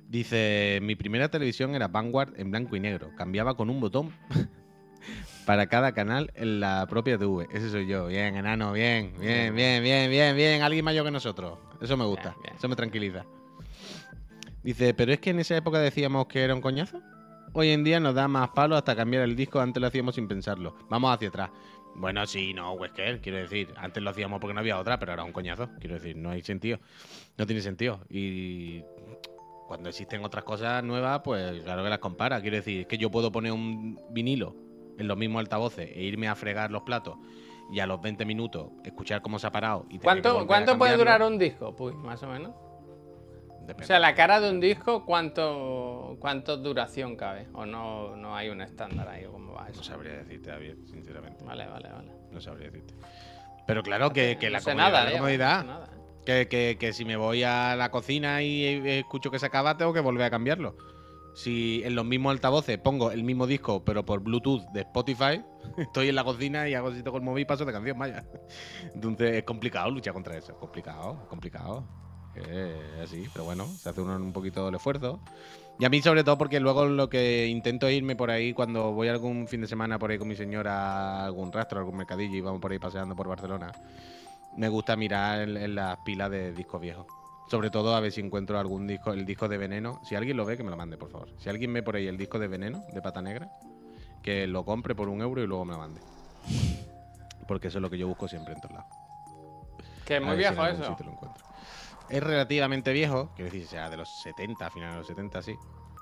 Dice, mi primera televisión era Vanguard en blanco y negro. Cambiaba con un botón para cada canal en la propia T V. Ese soy yo. Bien, enano, bien, bien, bien, bien, bien, bien. Alguien mayor que nosotros. Eso me gusta.
Bien, bien.
Eso me tranquiliza. Dice, pero es que en esa época decíamos que era un coñazo. Hoy en día nos da más palo hasta cambiar el disco. Antes lo hacíamos sin pensarlo. Vamos hacia atrás. Bueno, sí, no, Wesker, quiero decir. Antes lo hacíamos porque no había otra, pero ahora es un coñazo. Quiero decir, no hay sentido. No tiene sentido. Y cuando existen otras cosas nuevas, pues claro que las compara. Quiero decir, es que yo puedo poner un vinilo en los mismos altavoces e irme a fregar los platos y a los veinte minutos escuchar cómo se ha parado. Y tener que
¿Cuánto,
volver a
¿cuánto puede
cambiarlo.
durar un disco? Pues más o menos.
Depende.
O sea, la cara de un disco, ¿cuánto, cuánto duración cabe? ¿O no, no hay un estándar ahí? ¿O cómo va
No
eso?
sabría decirte, Javier, sinceramente.
Vale, vale, vale.
No sabría decirte. Pero claro que, que
No
la
sé
comodidad,
nada,
la
Diego,
comodidad.
no sé nada.
Que, que- que si me voy a la cocina y eh, escucho que se acaba, tengo que volver a cambiarlo. Si en los mismos altavoces pongo el mismo disco, pero por Bluetooth de Spotify, estoy en la cocina y hago así con el móvil y paso de canción, vaya. Entonces es complicado luchar contra eso. Es complicado, es complicado. Es así, pero bueno, se hace uno un poquito el esfuerzo. Y a mí sobre todo porque luego lo que intento es irme por ahí cuando voy algún fin de semana por ahí con mi señora a algún rastro, algún mercadillo y vamos por ahí paseando por Barcelona. Me gusta mirar en, en las pilas de discos viejos. Sobre todo a ver si encuentro algún disco, el disco de Veneno. Si alguien lo ve, que me lo mande, por favor. Si alguien ve por ahí el disco de Veneno, de Pata Negra, que lo compre por un euro y luego me lo mande. Porque eso es lo que yo busco siempre en todos lados.
Que es
A
muy
ver si en
viejo
algún
eso.
sitio lo encuentro. Es relativamente viejo, quiero decir, sea de los setenta, a finales de los setenta, sí.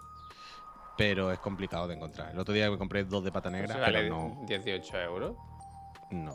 Pero es complicado de encontrar. El otro día me compré dos de Pata Negra,
Eso vale
pero no.
dieciocho euros.
No.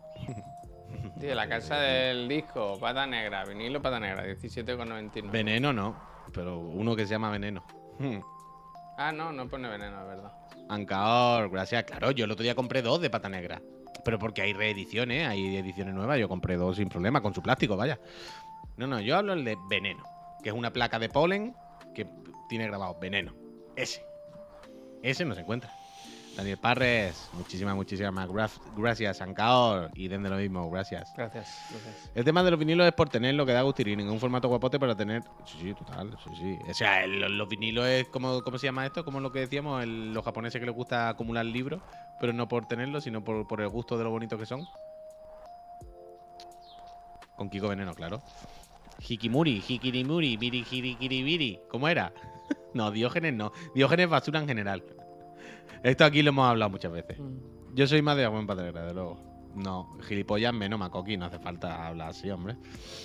Tío, la casa del disco, pata negra, vinilo, pata negra, diecisiete con noventa y nueve.
Veneno no, pero uno que se llama Veneno.
Ah, no, no pone veneno, es verdad.
Ancaor, gracias. Claro, yo el otro día compré dos de Pata Negra. Pero porque hay reediciones, hay ediciones nuevas. Yo compré dos sin problema, con su plástico, vaya. No, no, yo hablo el de Veneno, que es una placa de polen que tiene grabado Veneno. Ese. Ese no se encuentra. Daniel Parres, muchísimas, muchísimas gra- gracias. Ancaor, y den de lo mismo, gracias.
Gracias, gracias.
El tema de los vinilos es por tener lo que da gustirín en un formato guapote para tener. Sí, sí, total, sí, sí. O sea, el- los vinilos es como. ¿Cómo se llama esto? Como lo que decíamos, el- los japoneses que les gusta acumular libros, pero no por tenerlos, sino por, por el gusto de lo bonitos que son. Con Kiko Veneno, claro. Hikimuri, Hikirimuri, Biri, Hirikiribiri. ¿Cómo era? No, Diógenes no. Diógenes basura en general. Esto aquí lo hemos hablado muchas veces.
Mm.
Yo soy más de agua en patera, de luego. No, gilipollas menos, Makoki, no hace falta hablar así, hombre.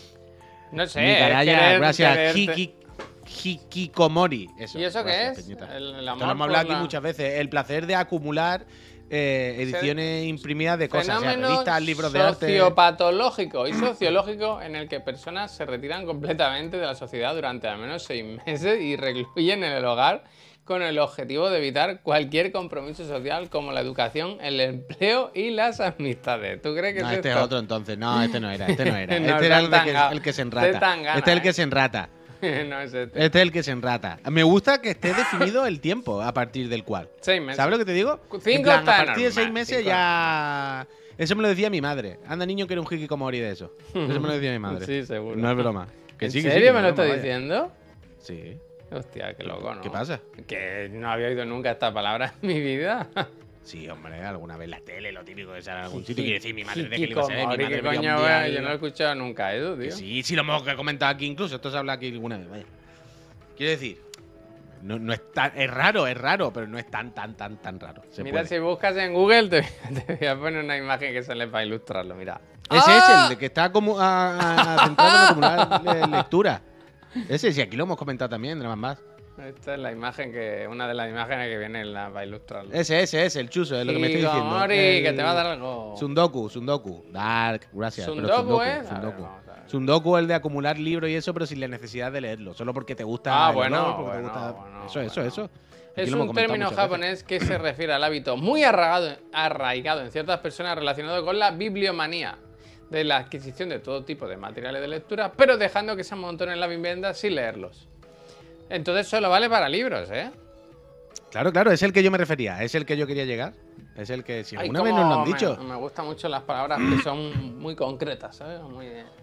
No sé.
Mi
es
caralla,
querer-
gracias.
quererte-
Hiki, Hikikomori. Eso,
¿Y eso qué
gracias,
es?
Peñita.
El, el
Esto
amor
lo hemos
por
hablado aquí
la-
muchas veces. El placer de acumular eh, ediciones imprimidas de cosas, o sea,
Fenómeno
revistas, libros de arte.
sociopatológico y sociológico en el que personas se retiran completamente de la sociedad durante al menos seis meses y recluyen en el hogar con el objetivo de evitar cualquier compromiso social como la educación, el empleo y las amistades. ¿Tú crees que
No,
es
este es
esto?
otro entonces. No, este no era, este no era.
No,
Este era el,
está
de que,
tanga-
el que se
está
enrata.
tangana,
Este es el que
eh.
se enrata.
No es este.
Este es el que se enrata. Me gusta que esté definido el tiempo a partir del cual.
Seis meses.
¿Sabes lo que te digo?
Cinco
En plan,
está
a partir de seis
normal,
meses
cinco
ya. Eso me lo decía mi madre. Anda, niño, que era un hikikomori de eso. Eso me lo decía mi madre.
Sí, seguro.
No es broma. Que
¿En
sí, que sí,
serio
que
me
no
lo
es broma,
estás
vaya.
diciendo?
Sí.
Hostia, qué loco, ¿no?
¿Qué pasa?
Que no había oído nunca esta palabra en mi vida.
Sí, hombre, alguna vez la tele, lo típico de sale en algún sitio. Quiere decir, mi madre de que le iba a
Hikikomori,
ser. Mi madre
¿qué
veía un
coño,
día
wea?
y-
Yo no lo he escuchado nunca eso, tío.
Que sí, sí, lo hemos comentado aquí incluso. Esto se habla aquí alguna vez, vaya. Quiero decir, no, no es tan. Es raro, es raro, pero no es tan, tan, tan, tan raro. Se
Mira,
puede.
si buscas en Google, te, te voy a poner una imagen que sale para ilustrarlo, mira.
Ese
¡Ah!
es el de que está como a, a- centrado en acumular le- lectura. Ese, sí, aquí lo hemos comentado también, nada más.
Esta es la imagen que. Una de las imágenes que viene en la, para ilustrarlo.
Ese, ese, ese, el chuso, es lo que me estoy diciendo.
Hikikomori,
El-
que te va a dar algo.
Sundoku, Sundoku. Dark, gracias. pero
Sundoku, ¿eh? A ver,
Sundoku.
vamos a ver.
Sundoku es el de acumular libros y eso, pero sin la necesidad de leerlo. Solo porque te gusta.
Ah,
el
bueno,
olor, porque te
bueno,
gusta-
bueno,
Eso, eso,
bueno.
eso. Aquí
Es
lo hemos
un
comentado
término
muchas veces.
japonés que se refiere al hábito muy arraigado, arraigado en ciertas personas relacionado con la bibliomanía, de la adquisición de todo tipo de materiales de lectura, pero dejando que se amontonen en la vivienda sin leerlos. Entonces solo vale para libros, ¿eh?
Claro, claro, es el que yo me refería. Es el que yo quería llegar. Es el que, si
Ay,
alguna vez nos lo han
cómo
dicho.
Me, me gustan mucho las palabras que son muy concretas, ¿sabes? Muy, que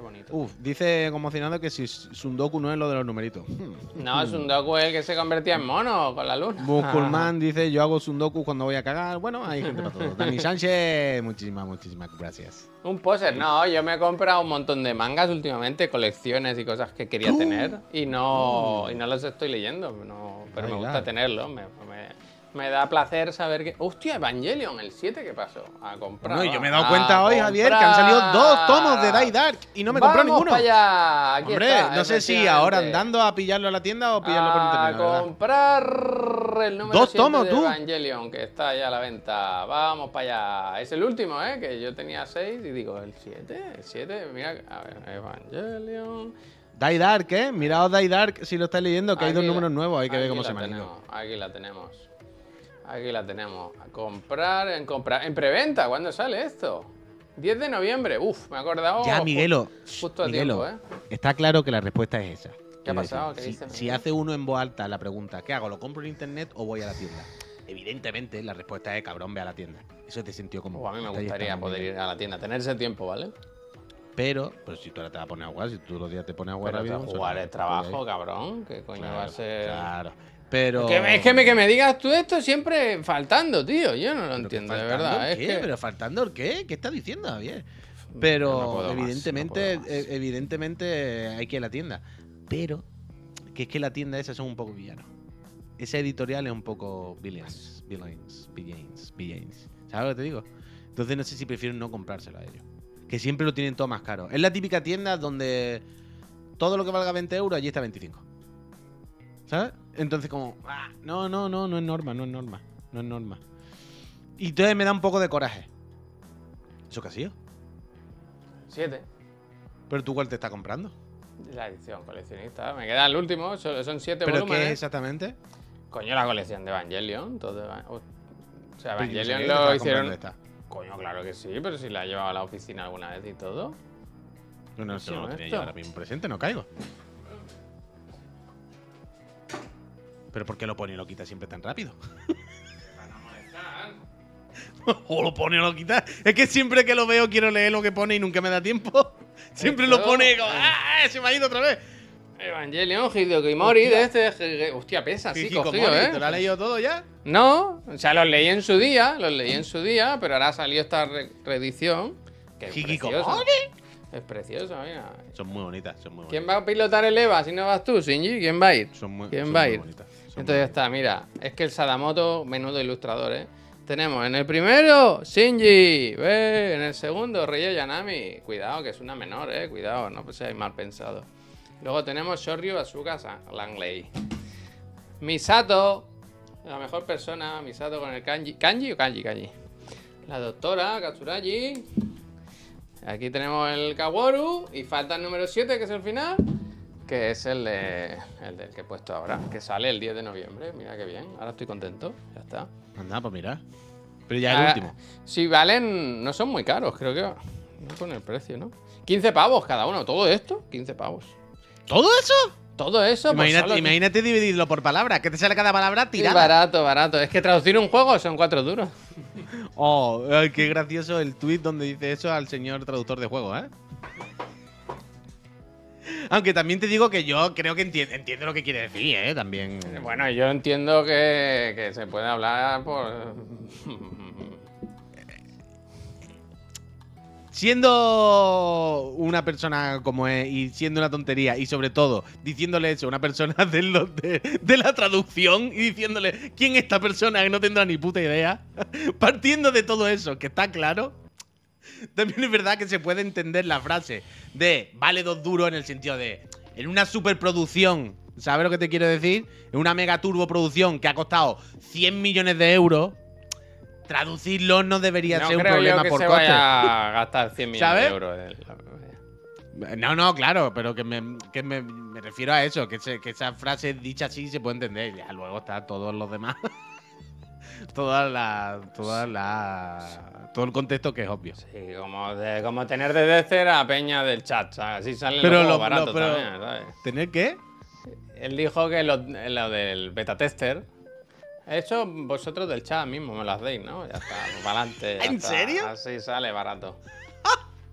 Qué bonito.
Uf, dice conmocionado que si Sundoku no es lo de los numeritos.
No, es un docu el que se convertía en mono con la luna.
Busculman dice, yo hago Sundoku cuando voy a cagar. Bueno, hay gente para todo. Dani Sánchez, muchísimas, muchísimas gracias.
Un poser, no, yo me he comprado un montón de mangas últimamente, colecciones y cosas que quería
¡Uh!
tener y no, y no los estoy leyendo, no, pero
Ay,
me gusta
claro.
tenerlos, me, me, me da placer saber que... ¡Hostia, Evangelion, el siete, qué pasó? A comprar.
No, y yo me he dado
a
cuenta hoy, Javier, que han salido dos tomos de Die Dark y no me he comprado
Vamos
ninguno.
pa' allá. Aquí
Hombre,
está,
no sé si
efectivamente.
ahora andando a pillarlo a la tienda o pillarlo por internet,
A
la verdad.
comprar el número
Dos
siete
tomos,
de
tú.
Evangelion, que está ya a la venta. Vamos para allá. Es el último, ¿eh? Que yo tenía seis y digo, ¿el siete? ¿El siete? Mira, a ver, Evangelion...
Die Dark, ¿eh? Miraos Die Dark si lo estáis leyendo, que hay
Aquí
dos
la-
números nuevos, hay que ver
aquí
cómo
la
se me han ido.
tenemos, Aquí la tenemos. Aquí la tenemos. A comprar, en comprar. En preventa, ¿cuándo sale esto? diez de noviembre. Uf, me he acordado.
Ya,
ju-
Miguelo,
Justo a
Miguelo,
tiempo, ¿eh?
está claro que la respuesta es esa. Quiero
pasado?
decir,
¿Qué
si,
dice
si
Miguel?
hace uno en voz alta la pregunta, ¿qué hago? ¿Lo compro en internet o voy a la tienda? Evidentemente, la respuesta es cabrón, ve a la tienda. Eso es de sentido común.
Uh, a mí me
Hasta ahí
gustaría
estamos,
poder
Miguel.
ir a la tienda, tener ese tiempo, ¿vale?
Pero, pues si tú ahora te vas a poner a jugar, si tú los días te pones a jugar
Pero
rápido.
te-
eso
jugar
no,
es
pues,
trabajo,
ahí.
cabrón. ¿Qué coño
Claro,
va a ser?
Claro. Pero.
Que me- es que me, que me digas tú esto siempre faltando, tío. Yo no lo
¿Pero qué,
entiendo, de
faltando
verdad.
el
Es
qué?
que...
¿Pero faltando el qué? ¿Qué está diciendo, Javier?
no
Pero
puedo más, no
evidentemente,
puedo más.
eh, evidentemente hay que ir a la tienda. Pero que es que la tienda esa son un poco villanos. Esa editorial es un poco villains, villains, villains, villains. ¿Sabes lo que te digo? Entonces no sé si prefiero no comprárselo a ellos. Que siempre lo tienen todo más caro. Es la típica tienda donde todo lo que valga veinte euros allí está veinticinco. ¿Sabes? Entonces como, ah, no, no, no, no es norma, no es norma, no es norma. Y entonces me da un poco de coraje. ¿Eso qué ha sido?
Siete.
¿Pero tú cuál te está comprando?
La edición coleccionista. Me queda el último. Son son siete
¿Pero qué
volúmenes.
es exactamente? Pues
Coño, la colección de Evangelion. Todo Eva- O sea,
Pero yo no sabía
Evangelion
que te
lo
estabas
hicieron.
comprando esta.
Coño, claro que sí, pero si la he llevado a la oficina alguna vez y todo.
No, no, eso no lo tenía
esto?
yo ahora mismo presente, no caigo. ¿Pero por qué lo pone y lo quita siempre tan rápido?
Para no molestar.
O lo pone o lo quita. Es que siempre que lo veo quiero leer lo que pone y nunca me da tiempo. Siempre lo
Esto-
pone y como, ¡ah! Se me ha ido otra vez.
Evangelion, Hideo Kimori, de este. G- Hostia, pesa, sí,
Hikikomori,
cogido, ¿eh?
¿te lo has leído todo ya?
No, o sea, los leí en su día, los leí en su día, pero ahora salió esta re- reedición. Que es
Hikikomori.
preciosa. Es preciosa, mira.
Son muy bonitas, son muy bonitas.
¿Quién va a pilotar el EVA si no vas tú, Shinji? ¿Quién va a ir?
Son muy,
¿Quién
son
va a
muy
ir?
bonitas, son muy
Entonces ya
bonitas.
está, mira, es que el Sadamoto, menudo ilustrador, ¿eh? Tenemos en el primero, Shinji, ve, en el segundo, Ryo Yanami. Cuidado, que es una menor, ¿eh? Cuidado, no seáis mal pensado. Luego tenemos Shoryu Asuka Sa- Langley. Misato, la mejor persona, Misato con el kanji. ¿Kanji o kanji? Kanji. La doctora Katsuragi. Aquí tenemos el Kaworu. Y falta el número siete, que es el final. Que es el, de, el del que he puesto ahora. Que sale el diez de noviembre. Mira qué bien. Ahora estoy contento. Ya está.
Anda, pues mira. Pero ya el
Ah,
último.
Si valen, no son muy caros, creo que. No pone el precio, ¿no? quince pavos cada uno. Todo esto, quince pavos.
¿Todo eso?
Todo eso, por
Imagínate,
solo-
imagínate dividirlo por palabras. ¿Qué te sale cada palabra
Sí,
tirada?
barato, barato. Es que traducir un juego son cuatro duros.
Oh, ay, qué gracioso el tweet donde dice eso al señor traductor de juegos, ¿eh? Aunque también te digo que yo creo que enti- entiendo lo que quiere decir, ¿eh? También.
Bueno, yo entiendo que, que se puede hablar por.
Siendo una persona como es y siendo una tontería y sobre todo diciéndole eso a una persona de, lo- de, de la traducción y diciéndole quién es esta persona que no tendrá ni puta idea, partiendo de todo eso, que está claro, también es verdad que se puede entender la frase de vale dos duros en el sentido de en una superproducción, ¿sabes lo que te quiero decir? En una mega turbo producción que ha costado cien millones de euros. Traducirlo no debería
No
ser un
creo
problema
yo que
por
se
coste.
vaya a gastar cien millones
¿Sabes?
de euros. en-
No, no, claro, pero que me, que me, me refiero a eso, que, se- que esa frase dicha así se puede entender. Ya luego está todos los demás. toda la. Toda la. Todo el contexto que es obvio.
Sí, como, de, como tener de Decer a Peña del chat, ¿sabes? Así salen
Pero
los
lo-
juegos baratos
lo- pero-
también, ¿sabes?
¿Tener qué?
Él dijo que lo, lo del beta tester. Eso vosotros del chat mismo me lo hacéis, ¿no? Ya está, para adelante.
¿En serio?
Así sale barato.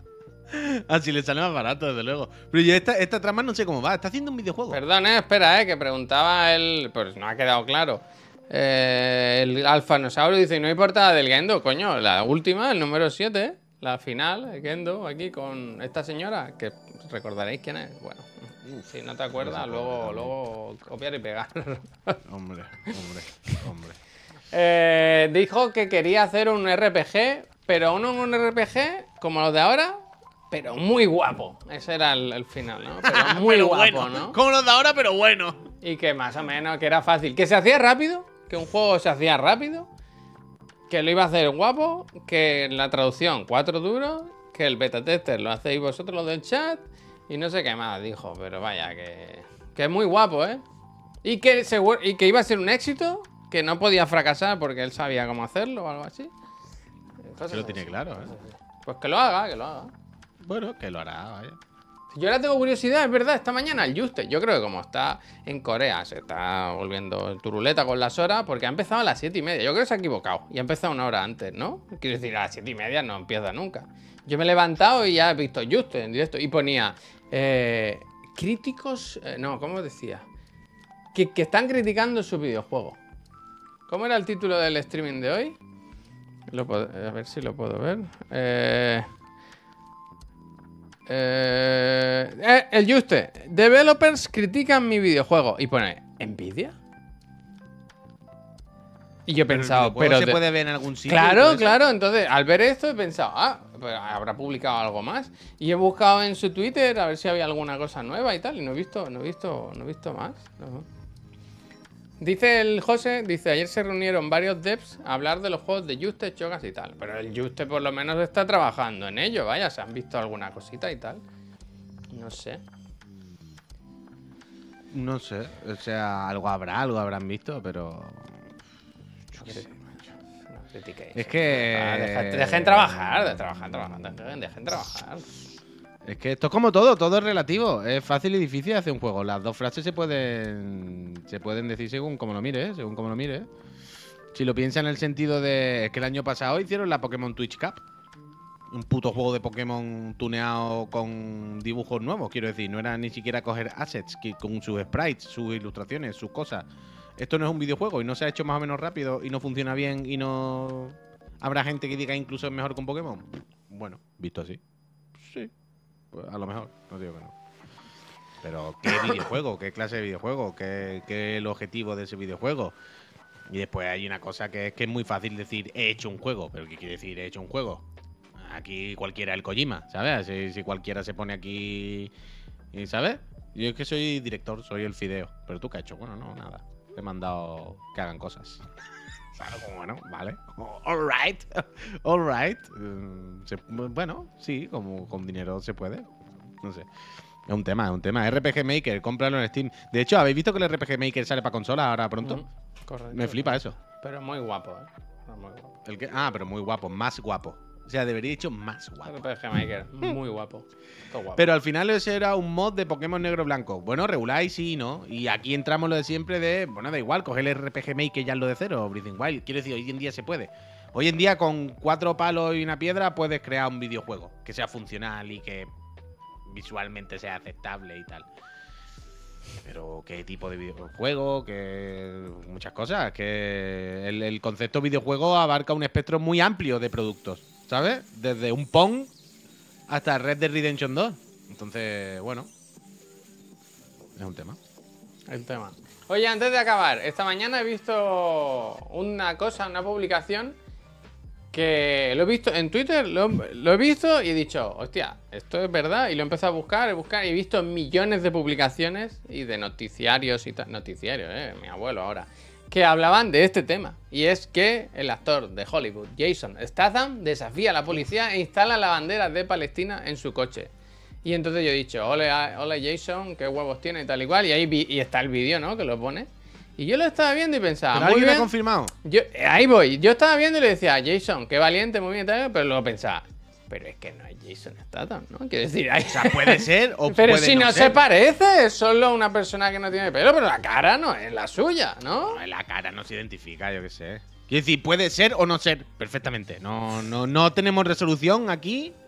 Así le sale más barato, desde luego. Pero yo esta, esta trama no sé cómo va. Está haciendo un videojuego.
Perdón, eh, espera, eh, que preguntaba el. Pues no ha quedado claro. Eh, el Alfanosaurio dice: no hay portada del Gendo, coño. La última, el número siete, ¿eh? La final, el Gendo, aquí con esta señora, que recordaréis quién es. Bueno, si no te acuerdas, luego, luego copiar y pegar.
Hombre, hombre, hombre.
Eh, dijo que quería hacer un R P G, pero un, un R P G como los de ahora, pero muy guapo. Ese era el, el final, ¿no? Pero muy
Pero
guapo,
bueno,
¿no?
como los de ahora, pero bueno.
Y que más o menos, que era fácil. Que se hacía rápido, que un juego se hacía rápido, que lo iba a hacer guapo, que la traducción cuatro duros, que el beta tester lo hacéis vosotros los del chat, y no sé qué más dijo, pero vaya, que, que es muy guapo, ¿eh? Y que, seguro, y que iba a ser un éxito, que no podía fracasar porque él sabía cómo hacerlo o algo así.
Se lo tiene claro, ¿eh?
Pues que lo haga, que lo haga.
Bueno, que lo hará, vaya.
Yo ahora tengo curiosidad, es verdad, esta mañana el Juste, yo creo que como está en Corea, se está volviendo turuleta con las horas, porque ha empezado a las siete y media. Yo creo que se ha equivocado y ha empezado una hora antes, ¿no? Quiero decir, a las siete y media no empieza nunca. Yo me he levantado y ya he visto Juste en directo y ponía eh, críticos, eh, no, ¿cómo decía? Que, que están criticando su videojuego. ¿Cómo era el título del streaming de hoy? Lo puedo, a ver si lo puedo ver. Eh... Eh, eh, el Juste. Developers critican mi videojuego. Y pone, ¿Nvidia? Y yo he pensado,
pero.
pero.
¿Se
de...
puede ver en algún sitio?
Claro, claro. Entonces, al ver esto, he pensado, ah, pues habrá publicado algo más. Y he buscado en su Twitter a ver si había alguna cosa nueva y tal. Y no he visto, no he visto, no he visto más. No. Dice el José, dice, ayer se reunieron varios devs a hablar de los juegos de Juste, Chogas y tal. Pero el Juste por lo menos está trabajando en ello, vaya, se han visto alguna cosita y tal. No sé.
No sé, o sea, algo habrá, algo habrán visto, pero...
Yo qué sé, macho. No critiquéis.
Es que...
Ah, deja- dejen trabajar, de trabajar, trabajar, dejen, dejen trabajar.
Es que esto es como todo, todo es relativo. Es fácil y difícil hacer un juego. Las dos frases se pueden se pueden decir según como lo mires, según como lo mires. Si lo piensas en el sentido de... Es que el año pasado hicieron la Pokémon Twitch Cup. Un puto juego de Pokémon tuneado con dibujos nuevos, quiero decir. No era ni siquiera coger assets que, con sus sprites, sus ilustraciones, sus cosas. Esto no es un videojuego y no se ha hecho más o menos rápido y no funciona bien y no... Habrá gente que diga incluso es mejor que un Pokémon. Bueno, visto así. Sí. Pues a lo mejor, no digo que no. Pero, ¿qué videojuego? ¿Qué clase de videojuego? ¿Qué, qué es el objetivo de ese videojuego? Y después hay una cosa que es que es muy fácil decir he hecho un juego. ¿Pero qué quiere decir he hecho un juego? Aquí cualquiera el Kojima, ¿sabes? Si, si cualquiera se pone aquí, ¿sabes? Yo es que soy director, soy el Fideo. ¿Pero tú qué has hecho? Bueno, no, nada. Te he mandado que hagan cosas. Bueno, vale. All right. All right. Uh, se, bueno, sí, como con dinero se puede. No sé. Es un tema, es un tema. R P G Maker, cómpralo en Steam. De hecho, ¿habéis visto que el R P G Maker sale para consola ahora pronto?
Mm, correcto.
Me flipa eso.
Pero muy guapo, ¿eh? No, muy guapo.
El que, ah, pero muy guapo, más guapo. O sea, debería hecho más guapo.
R P G Maker, muy guapo. Todo guapo.
Pero al final ese era un mod de Pokémon negro blanco. Bueno, regular y sí, ¿no? Y aquí entramos lo de siempre de, bueno, da igual, coger el R P G Maker ya es lo de cero, Breathing Wild. Quiero decir, hoy en día se puede. Hoy en día con cuatro palos y una piedra puedes crear un videojuego que sea funcional y que visualmente sea aceptable y tal. Pero qué tipo de videojuego, que muchas cosas, que el, el concepto videojuego abarca un espectro muy amplio de productos, ¿sabes? Desde un Pong hasta Red Dead Redemption dos. Entonces, bueno, es un tema.
El tema. Oye, antes de acabar, esta mañana he visto una cosa, una publicación que lo he visto en Twitter, lo, lo he visto y he dicho, hostia, esto es verdad. Y lo he empezado a buscar, a buscar y he visto millones de publicaciones y de noticiarios y tal. Noticiarios, eh, mi abuelo ahora. Que hablaban de este tema. Y es que el actor de Hollywood, Jason Statham, desafía a la policía e instala la bandera de Palestina en su coche. Y entonces yo he dicho, ole, ole Jason, qué huevos tiene y tal y cual. Y ahí vi, y está el vídeo, ¿no? Que lo pone. Y yo lo estaba viendo y pensaba,
¿Pero
muy
alguien lo
bien.
ha confirmado?
Yo, ahí voy. Yo estaba viendo y le decía, Jason, qué valiente, muy bien, tal, pero luego pensaba, pero es que no es Jason Statham, ¿no? Quiero decir, hay...
O sea, puede ser o
Pero
puede
si no,
no
se
ser.
parece, es solo una persona que no tiene pelo, pero la cara no es la suya, ¿no?
No, la cara no se identifica, yo qué sé. Quiero decir, puede ser o no ser perfectamente. No, no, no tenemos resolución aquí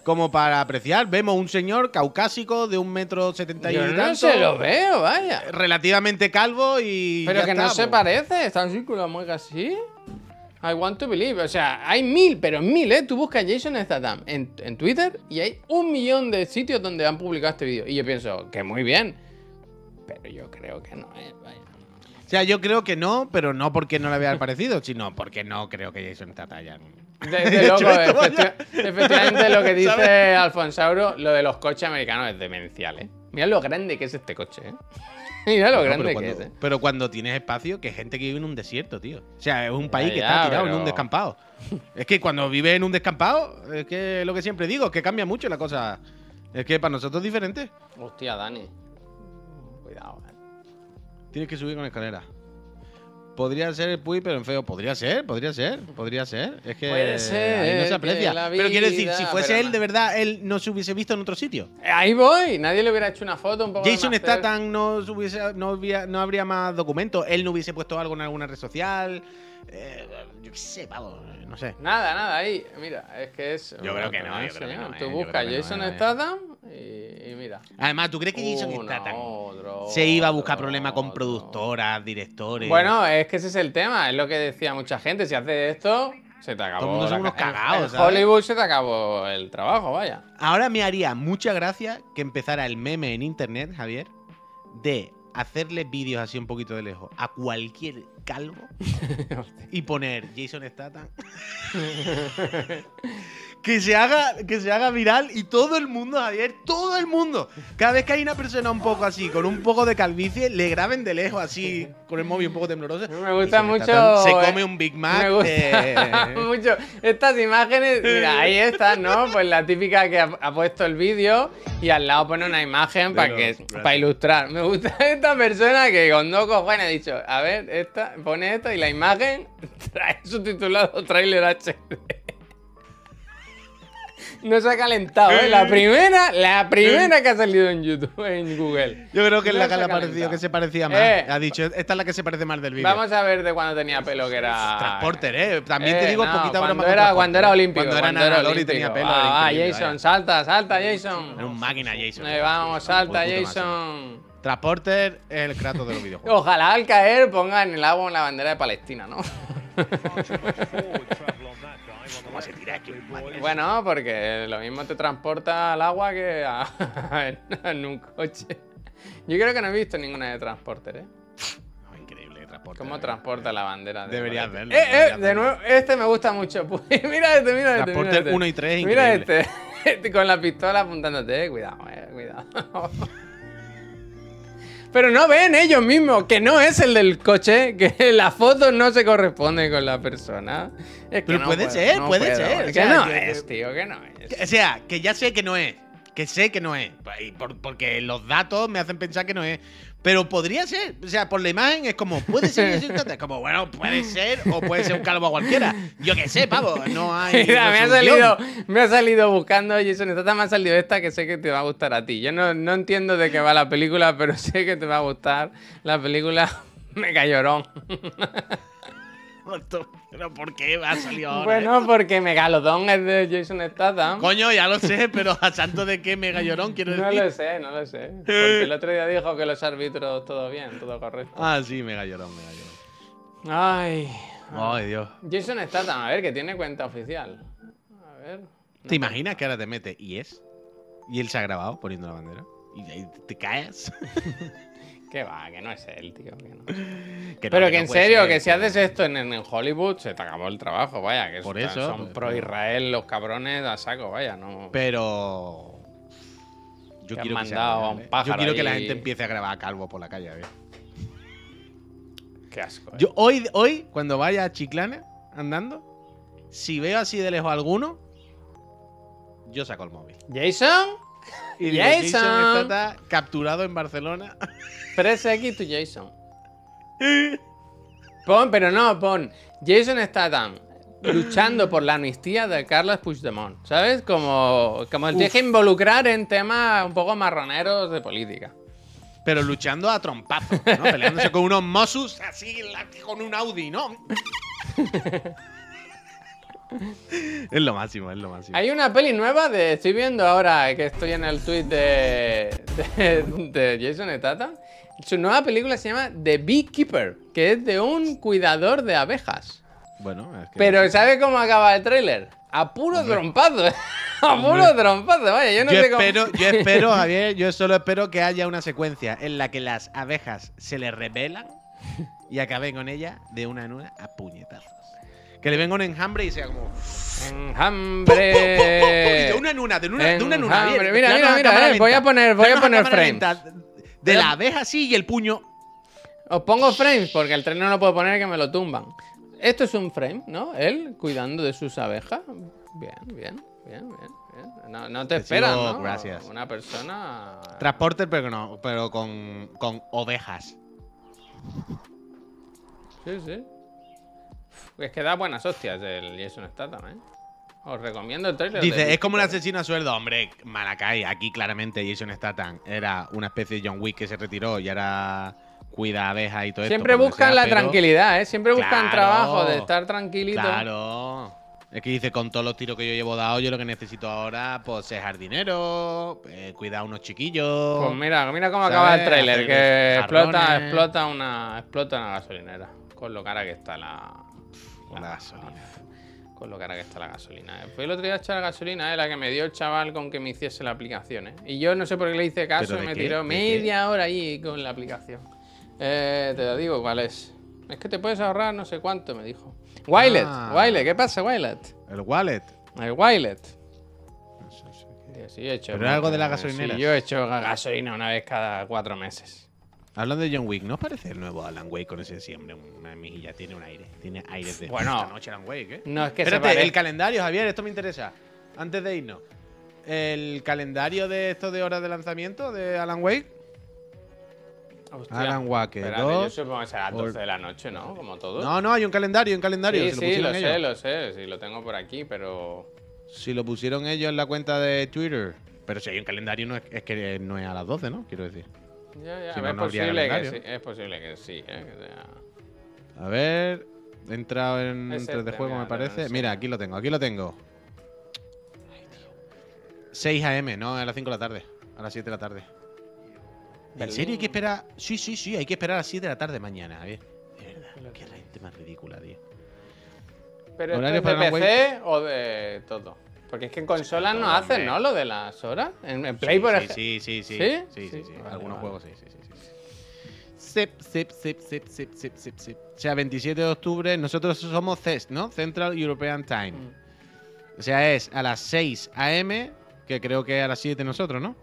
como para apreciar. Vemos un señor caucásico de un metro setenta y
Yo no
tanto,
se lo veo, vaya.
relativamente calvo y
Pero
ya
que no
está,
se
pues.
parece, está en círculo muy así. I want to believe. O sea, hay mil, pero mil, ¿eh? Tú buscas Jason Statham en, en Twitter y hay un millón de sitios donde han publicado este vídeo. Y yo pienso que muy bien. Pero yo creo que no es, vaya.
O sea, yo creo que no, pero no porque no le había parecido, sino porque no creo que Jason Statham haya...
De, de loco,
hecho esto,
efecti- efectivamente lo que dice Alfonsauro, lo de los coches americanos es demencial, ¿eh? Mira lo grande que es este coche, ¿eh? Mira lo
No,
grande
pero,
que
cuando,
es, ¿eh?
pero cuando tienes espacio, que hay gente que vive en un desierto, tío. O sea, es un
Ya,
país que
ya,
está tirado en
pero-
un descampado. Es que cuando vives en un descampado, es que lo que siempre digo, es que cambia mucho la cosa. Es que para nosotros es diferente.
Hostia, Dani. Cuidado, ¿eh?
Tienes que subir con escalera. Podría ser el Puy, pero en feo. Podría ser, podría ser, podría ser. Es que
Puede ser
ahí no se
que
aprecia.
la
Pero quiero decir,
vida-
si fuese
pero
él,
no.
de verdad, él no se hubiese visto en otro sitio.
Ahí voy, nadie le hubiera hecho una foto un poco
Jason
más cerca.
Statham no, se hubiese, no, hubiera- no habría más documentos. Él no hubiese puesto algo en alguna red social. Eh, yo qué sé, vamos, no sé.
Nada, nada, ahí, mira, es que es...
Yo creo que no, yo
Sí,
creo que no,
Tú
eh, yo
buscas
creo que no,
Jason
eh, eh.
Statham y, y mira.
Además, ¿tú crees que Jason
Uno,
Statham
otro,
se iba a buscar
otro,
problemas con
otro.
productoras, directores?
Bueno, es que ese es el tema, es lo que decía mucha gente. Si haces esto, se te acabó.
Todo el mundo
la
son unos
ca- en-
cagados,
en
¿sabes?
Hollywood se te acabó el trabajo, vaya.
Ahora me haría mucha gracia que empezara el meme en internet, Javier, de hacerle vídeos así un poquito de lejos a cualquier calvo y poner Jason Statham. que se haga que se haga viral y todo el mundo, Javier, todo el mundo, cada vez que hay una persona un poco así, con un poco de calvicie, le graben de lejos así, con el móvil un poco tembloroso.
Me gusta
Jason
mucho,
Statham se
eh,
come un Big Mac.
Me gusta
eh,
mucho estas imágenes. Mira, ahí está, ¿no? Pues la típica que ha, ha puesto el vídeo y al lado pone una imagen para
los-
que
gracias.
para ilustrar. Me gusta esta persona que con dos cojones ha dicho, a ver, esta, pone esto y la imagen trae subtitulado Trailer H D. No se ha calentado, ¿eh? La primera, la primera que ha salido en YouTube, en Google.
Yo creo que es
No
la que
se
le
ha
ha parecido
calentado.
que se parecía más.
Eh,
ha dicho, esta es la que se parece más del vídeo.
Vamos a ver de cuando tenía pelo que era.
Transporter, eh. También
Eh,
te digo
no,
poquita
cuando
broma con
era,
Transporter.
cuando era olímpico.
Cuando era
cuando
nadador y tenía
olímpico.
pelo. era
Ah,
increíble,
Jason,
vaya.
salta, salta, Jason.
Era un máquina, Jason.
Eh, vamos, salta,
Por puto máximo.
Jason.
Transporter es el Kratos de los videojuegos.
Ojalá al caer pongan en el agua una bandera de Palestina, ¿no?
¿Cómo se tira aquí?
Bueno, porque lo mismo te transporta al agua que a- en un coche. Yo creo que no he visto ninguna de Transporter, ¿eh?
Oh, increíble, Transporter.
¿Cómo
eh.
transporta la bandera? De
Deberías
Palestina?
verlo,
Eh, eh,
deberías
de
verlo.
nuevo, este me gusta mucho. Mira este, mira este.
Transporter
mira este.
uno y tres es
Mira
increíble.
este. Este con la pistola apuntándote, eh. Cuidado, eh. Cuidado. Pero no ven ellos mismos que no es el del coche, que la foto no se corresponde con la persona. Es que
Pero
no
puede
puedo,
ser,
no
puede
puedo.
ser, o
Que
sea,
no
que-
es, tío, que no es.
O sea, que ya sé que no es. Que sé que no es. Y por- porque los datos me hacen pensar que no es. Pero podría ser. O sea, por la imagen es como, puede ser. Jason Statham. Es como, bueno, puede ser o puede ser un calvo cualquiera. Yo qué sé, pavo. No hay.
Mira, me ha
resolución.
salido, me ha salido buscando Jason Statham, me ha salido esta que sé que te va a gustar a ti. Yo no, no entiendo de qué va la película, pero sé que te va a gustar la película Mega Llorón.
Pero ¿por qué ha salido ahora?
Bueno, porque Megalodón es de Jason Statham.
Coño, ya lo sé, pero a santo de qué mega llorón quiero
No
decir.
lo sé, no lo sé. Porque el otro día dijo que los árbitros todo bien, todo correcto.
Ah, sí, mega llorón, mega llorón.
Ay.
Ay, Dios.
Jason Statham, a ver, que tiene cuenta oficial. A ver.
¿Te imaginas que ahora te mete y es? Y él se ha grabado poniendo la bandera. Y ahí te caes.
Que va, que no es él, tío. Que no.
Que no,
Pero que,
no
en
puede
serio,
ser,
que si
tío.
haces esto en, en Hollywood, se te acabó el trabajo, vaya. Que
Por
son-
eso,
son
pues,
pro Israel los cabrones a saco, vaya, no.
Pero. Yo
Que han
quiero que sea
mandado a
real,
un
¿eh? Yo
pájaro
quiero que la
ahí.
gente empiece a grabar a calvo por la calle. A ver.
Qué asco. eh.
Yo hoy, hoy, cuando vaya a Chiclana andando, si veo así de lejos alguno, yo saco el móvil.
Jason,
Y digo,
Jason.
Jason está capturado en Barcelona.
press X to Jason. Pon, pero no, pon Jason Statham luchando por la amnistía de Carles Puigdemont, ¿sabes? Como, como el tienes que involucrar en temas un poco marroneros de política.
Pero luchando a trompazos, ¿no? Peleándose con unos Mossos así la- con un Audi, ¿no? Es lo máximo, es lo máximo.
Hay una peli nueva de. Estoy viendo ahora que estoy en el tweet de, de, de Jason Statham. Su nueva película se llama The Beekeeper, que es de un cuidador de abejas.
Bueno, es que.
Pero ¿sabe cómo acaba el tráiler? A puro
Hombre.
trompazo. A puro
Hombre.
trompazo, vaya. Yo no
yo
sé cómo.
espero, yo espero, Javier, yo solo espero que haya una secuencia en la que las abejas se le rebelan y acaben con ella de una en una a puñetazos. Que le venga un enjambre y sea como.
Enjambre.
Y de una en una, de una, de una en una.
Enjambre.
bien,
Mira,
plano
mira,
a
mira,
cámara
eh, voy a
lenta.
poner, voy a
Plano a
poner
cámara
frames.
lenta, De la abeja así y el puño.
Os pongo frames porque el tren no lo puedo poner que me lo tumban. Esto es un frame, ¿no? Él cuidando de sus abejas. Bien, bien, bien, bien. bien. No, no te
Te
esperas,
sigo,
¿no?
gracias.
Una persona.
Transporter, pero no, pero con, con ovejas.
Sí, sí. Es que da buenas hostias el Jason Statham, ¿eh? Os recomiendo el trailer.
Dice, es como un asesino a sueldo. Hombre, Malacay, aquí claramente Jason Statham era una especie de John Wick que se retiró y ahora cuida abejas y todo esto.
Siempre
por lo que
buscan
sea,
la
pero-
tranquilidad, ¿eh? Siempre buscan
Claro.
trabajo de estar tranquilito.
Claro. Es que dice, con todos los tiros que yo llevo dado, yo lo que necesito ahora, pues, es jardinero, eh, cuidar a unos chiquillos.
Pues mira, mira cómo
¿sabes?
acaba el tráiler,
Hacer
que explota,
jarrones.
explota una, explota una gasolinera. Con lo cara que está la,
Con la gasolina.
Con lo cara que está la gasolina. Fui el otro día a echar gasolina, eh, la que me dio el chaval con que me hiciese la aplicación, ¿eh? Y yo no sé por qué le hice caso
¿Pero
y
de
me
qué?
tiró
¿De
media hora allí con la aplicación. Eh, te lo digo, ¿cuál es? Es que te puedes ahorrar no sé cuánto, me dijo. Wilet,
Ah.
Wilet, ¿qué pasa, Wilet?
El wallet.
El Wilet.
No sé, sí.
Tío, sí, he hecho,
Pero es algo de la
eh,
gasolinera.
sí, yo he hecho ga- gasolina una vez cada cuatro meses.
Hablando de John Wick, ¿no os parece el nuevo Alan Wake con ese siempre? Una mejilla, tiene un aire. Tiene aire de.
Bueno.
Esta noche Alan Wake, ¿eh?
No es que se
Espérate,
pare-
el calendario, Javier, esto me interesa. Antes de irnos. El calendario de esto de horas de lanzamiento de Alan Wake.
Hostia,
Alan Wake
espérate,
dos.
yo supongo que será a las
Or-
doce de la noche, ¿no? Como todo.
No, no, hay un calendario, hay un calendario.
sí,
si lo
sí,
pusieron
lo
ellos.
sé, lo sé. Sí, lo tengo por aquí, pero.
Si lo pusieron ellos en la cuenta de Twitter. Pero si hay un calendario, no es, es que no es a las doce, ¿no? Quiero decir.
Ya, ya,
Si no,
es
no habría
posible que
calendario.
sí. Es posible que sí, ¿eh? Que sea-
A ver. He entrado en
Es
tres de
este,
juego,
mira,
me parece.
no
Mira,
sé.
aquí lo tengo, aquí lo tengo. seis a m, no, a las cinco de la tarde. A las siete de la tarde. ¿En
Berlín.
serio hay que esperar? Sí, sí, sí, hay que esperar a las siete de la tarde mañana, Javier. De
Aquí
verdad,
lo
qué
tengo.
gente más ridícula, tío.
Pero
Horario
esto es
para
de
la
P C o de todo. Porque es que en consolas no
todo,
hacen,
hombre.
¿no? Lo de las horas. En, en Play,
Sí,
por
sí,
ejemplo.
sí, sí, sí.
¿Sí?
Sí, sí, sí.
Vale,
Algunos
vale.
juegos sí, sí, sí, sí. Zip, zip, zip, zip, zip, zip, zip, zip. O sea, veintisiete de octubre. Nosotros somos C E S, ¿no? Central European Time.
Mm.
O sea, es a las seis a m, que creo que es a las siete nosotros, ¿no?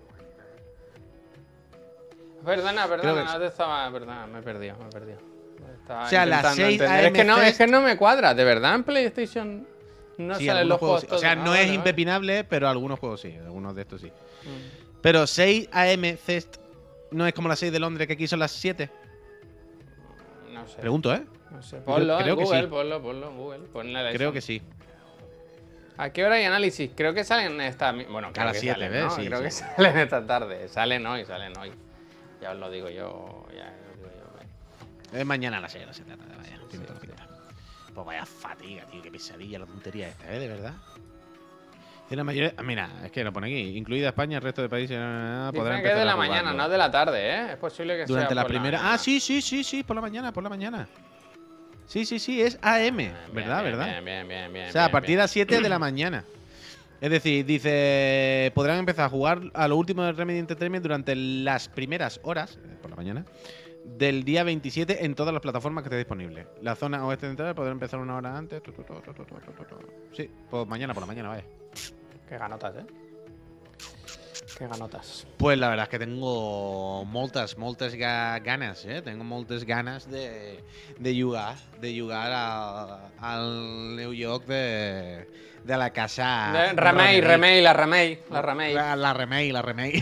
Perdona,
Creo
perdona,
que
no te estaba. Perdona, me he perdido, me he perdido. Estaba
O sea, a las
intentando
seis
entender. Es que, no,
A M
es que no me cuadra, de verdad, en PlayStation no
Sí,
salen
algunos
los juegos.
sí. O
todos.
sea,
Ah,
no
vale,
es
vale.
impepinable, pero algunos juegos sí. Algunos de estos sí.
Mm.
Pero seis a m C E S no es como las seis de Londres, que aquí son las siete.
No sé.
Pregunto, ¿eh?
No sé. Ponlo
creo
en
que
Google,
sí.
ponlo, ponlo en Google. Ponle la
Creo
esa.
que sí.
¿A qué hora hay análisis? Creo que salen esta. mi- Bueno, creo
las
que
siete,
salen,
¿ves?
¿no?
Sí,
Creo
sí.
que salen esta tarde. Salen hoy, salen hoy. Ya os lo digo yo. Ya os lo digo yo. ¿eh?
Es mañana a las seis de la tarde, vaya.
Sí,
Tiene toda la
sí.
pinta. Pues vaya fatiga, tío. Qué pesadilla la tontería esta, ¿eh? De verdad. Y la mayoría. ah, Mira, es que lo pone aquí. Incluida España, el resto de países ah,
Dicen
podrán
que es
empezar
de
a
la mañana,
jugarlo.
no de la tarde, ¿eh? Es posible que
Durante
sea
la
por
primera.
mañana.
ah, sí, sí, sí, sí, por la mañana, por la mañana. Sí, sí, sí, es A M,
Bien,
¿verdad?
bien,
¿verdad?
Bien, bien, bien, bien.
O sea, a
bien,
partir de
bien.
las siete de la mañana. Es decir, dice, podrán empezar a jugar a lo último de Remedy Entertainment durante las primeras horas, eh, por la mañana, del día veintisiete en todas las plataformas que esté disponible. La zona oeste central podrá empezar una hora antes. tu, tu, tu, tu, tu, tu, tu, tu. Sí, pues mañana por la mañana, vaya.
Qué ganotas, ¿eh? Qué ganotas.
Pues la verdad es que tengo moltes, moltes ga- ganas, ¿eh? Tengo moltes ganas de, de jugar, de jugar a- al New York de, de la casa.
De- Remei, Remei, la Remei, la Remei.
La, la remei, la remei.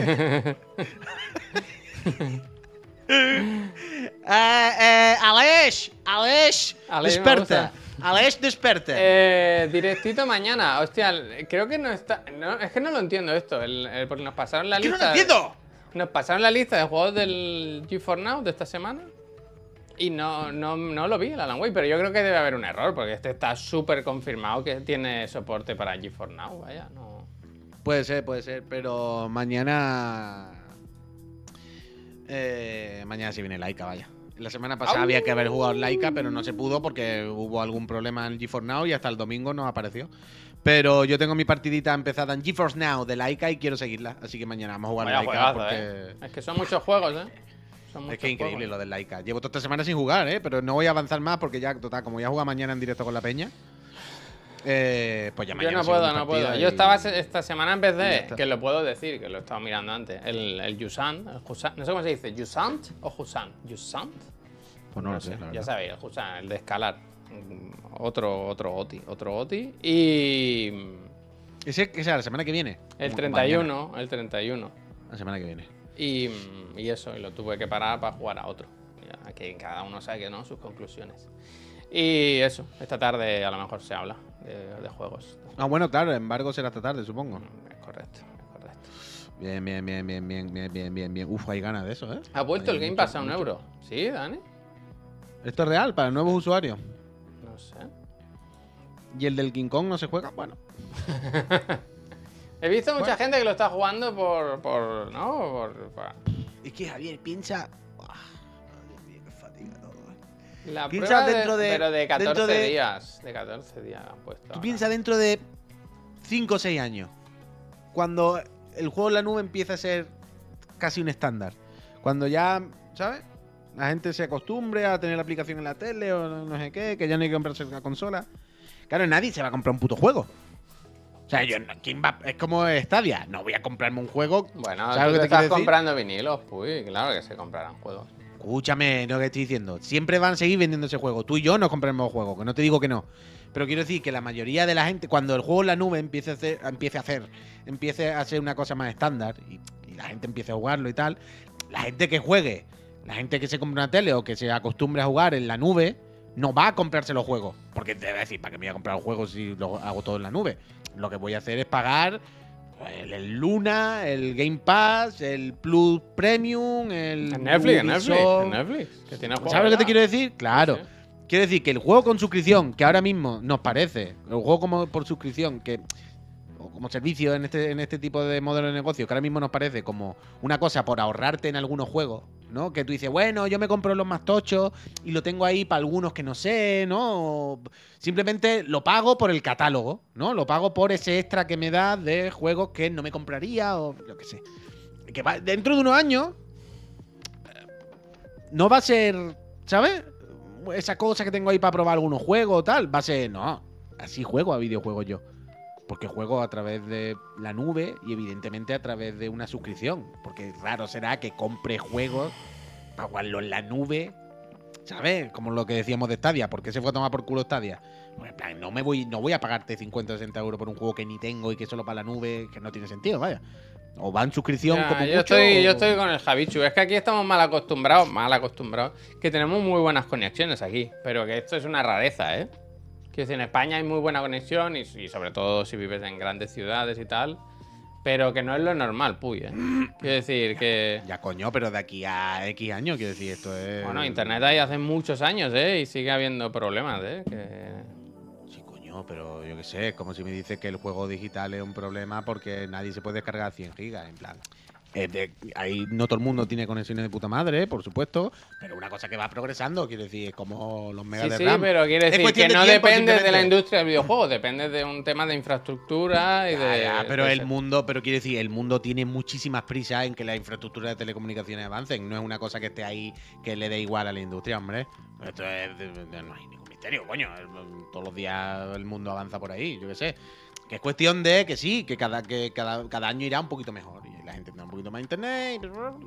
eh, eh, Aleix, Aleix,
Aleix, me
desperta. Aleix, desperta.
Eh, directito mañana. Hostia, creo que no está. No, es que no lo entiendo esto. el- el- porque nos pasaron la
¿Qué no
lista.
lo entiendo?
Nos pasaron la lista de juegos del GeForce Now de esta semana. Y no, no, no lo vi el Alan Wake, pero yo creo que debe haber un error, porque este está súper confirmado que tiene soporte para GeForce Now, vaya, no...
Puede ser, puede ser, pero mañana... Eh, mañana sí viene Laika, vaya. La semana pasada
¡Au!
había que haber jugado Laika, pero no se pudo porque hubo algún problema en GeForce Now y hasta el domingo no apareció. Pero yo tengo mi partidita empezada en GeForce Now de Laika y quiero seguirla, así que mañana vamos a jugar
Vaya
Laika
juegazo,
porque...
¿eh? Es que son muchos juegos, ¿eh? Son
Es
muchos
que es increíble
juegos.
lo del Laika. Llevo toda esta semana sin jugar, ¿eh? Pero no voy a avanzar más porque ya, total, como voy a jugar mañana en directo con la peña, eh, pues ya
Yo
mañana
no
sigo
puedo,
mi
no
partida
puedo.
y-
Yo estaba se- esta semana en vez
y ya
de,
está.
que lo puedo decir, que lo he estado mirando antes, el, el Yusan, el Husan, no sé cómo se dice, ¿Yusant o Husan? ¿Yusant?
Pues no, lo sé, la
Ya
verdad.
sabéis, el Husan, el de escalar. Mm, Otro, otro OTI, otro OTI. Y
Ese que sea la semana que viene.
el
Como
treinta y
mañana.
uno, el treinta y uno.
La semana que viene.
Y, y eso, y lo tuve que parar para jugar a otro. Ya, que cada uno saque, ¿no?, sus conclusiones. Y eso, esta tarde a lo mejor se habla de, de juegos.
Ah, bueno, claro, el embargo será esta tarde, supongo.
Mm, Es correcto, es correcto.
Bien, bien, bien, bien, bien, bien, bien, bien, bien. Uf, hay ganas de eso, ¿eh?
¿Ha vuelto
Hay
el Game
mucho,
Pass a un
mucho.
euro? ¿Sí, Dani?
¿Esto es real para nuevos usuarios?
No sé.
¿Y el del King Kong no se juega? Bueno.
He visto mucha
Bueno.
gente que lo está jugando por, por ¿no? Por, por-
Es que Javier piensa. Qué fatiga todo.
La
Piensa
prueba de-
dentro de-
pero de catorce
dentro de-
días. De catorce días han puesto.
Tú
ahora.
piensas dentro de cinco o seis años. Cuando el juego en la nube empieza a ser casi un estándar. Cuando ya, ¿sabes? La gente se acostumbre a tener la aplicación en la tele o no, no sé qué, que ya no hay que comprarse la consola. Claro, nadie se va a comprar un puto juego. O sea, yo, no- ¿quién va? Es como Stadia. No voy a comprarme un juego.
Bueno,
¿Sabes
tú
lo que
te
te
estás
quiero decir?
comprando vinilos, pues claro que se comprarán juegos.
Escúchame, no que estoy diciendo. Siempre van a seguir vendiendo ese juego. Tú y yo nos compraremos juegos, que no te digo que no. Pero quiero decir que la mayoría de la gente, cuando el juego en la nube empiece a hacer, empiece a hacer, empiece a ser una cosa más estándar y, y la gente empiece a jugarlo y tal, la gente que juegue, la gente que se compre una tele o que se acostumbre a jugar en la nube, no va a comprarse los juegos. Porque te va a decir, ¿para qué me voy a comprar los juegos si lo hago todo en la nube? Lo que voy a hacer es pagar el, el Luna, el Game Pass, el Plus Premium, el
En Netflix, en Netflix,
Ubisoft.
en Netflix. Que tiene juegos
¿Sabes lo que te
ya.
quiero decir? Claro.
Sí, sí.
Quiero decir que el juego con suscripción, que ahora mismo nos parece, el juego como por suscripción, que o como servicio en este, en este tipo de modelo de negocio, que ahora mismo nos parece como una cosa por ahorrarte en algunos juegos, ¿no? Que tú dices, bueno, yo me compro los más tochos y lo tengo ahí para algunos que no sé, ¿no? O simplemente lo pago por el catálogo, ¿no? Lo pago por ese extra que me da de juegos que no me compraría o lo que sé. Que va, dentro de unos años eh, no va a ser, ¿sabes? Esa cosa que tengo ahí para probar algunos juegos o tal, va a ser, no, así juego a videojuegos yo. Porque juego a través de la nube y evidentemente a través de una suscripción. Porque raro será que compre juegos para jugarlo en la nube, ¿sabes? Como lo que decíamos de Stadia. ¿Por qué se fue a tomar por culo Stadia? Pues en plan, no me voy, no voy a pagarte cincuenta o sesenta euros por un juego que ni tengo y que es solo para la nube, que no tiene sentido, vaya. O va en suscripción
Ya,
como
yo,
mucho,
estoy,
o-
yo estoy con el Javichu. Es que aquí estamos mal acostumbrados, mal acostumbrados, que tenemos muy buenas conexiones aquí. Pero que esto es una rareza, ¿eh? Que en España hay muy buena conexión y, y sobre todo si vives en grandes ciudades y tal. Pero que no es lo normal, puy, ¿eh? Quiero decir que...
Ya coño, pero de aquí a X años, quiero decir, esto es...
Bueno, internet hay hace muchos años, ¿eh? Y sigue habiendo problemas, ¿eh? Que...
Sí, coño, pero yo qué sé, es como si me dices que el juego digital es un problema porque nadie se puede descargar cien gigas, en plan. Es de- ahí no todo el mundo tiene conexiones de puta madre, por supuesto, pero una cosa que va progresando, quiero decir, es como los megas
Sí,
de
sí,
RAM.
pero quiere
Es
decir que
cuestión de
no
tiempo,
depende de la
simplemente.
industria del videojuego, depende de un tema de infraestructura y
Ya,
de...
ya, pero
de
el
ese-
mundo, pero quiero decir, el mundo tiene muchísimas prisas en que la infraestructura de telecomunicaciones avancen. No es una cosa que esté ahí que le dé igual a la industria, hombre. Esto es, de- de- no hay ningún misterio, coño. Todos los días el mundo avanza por ahí, yo qué sé. Que es cuestión de que sí, que cada, que cada, cada año irá un poquito mejor. Y la gente tendrá un poquito más internet.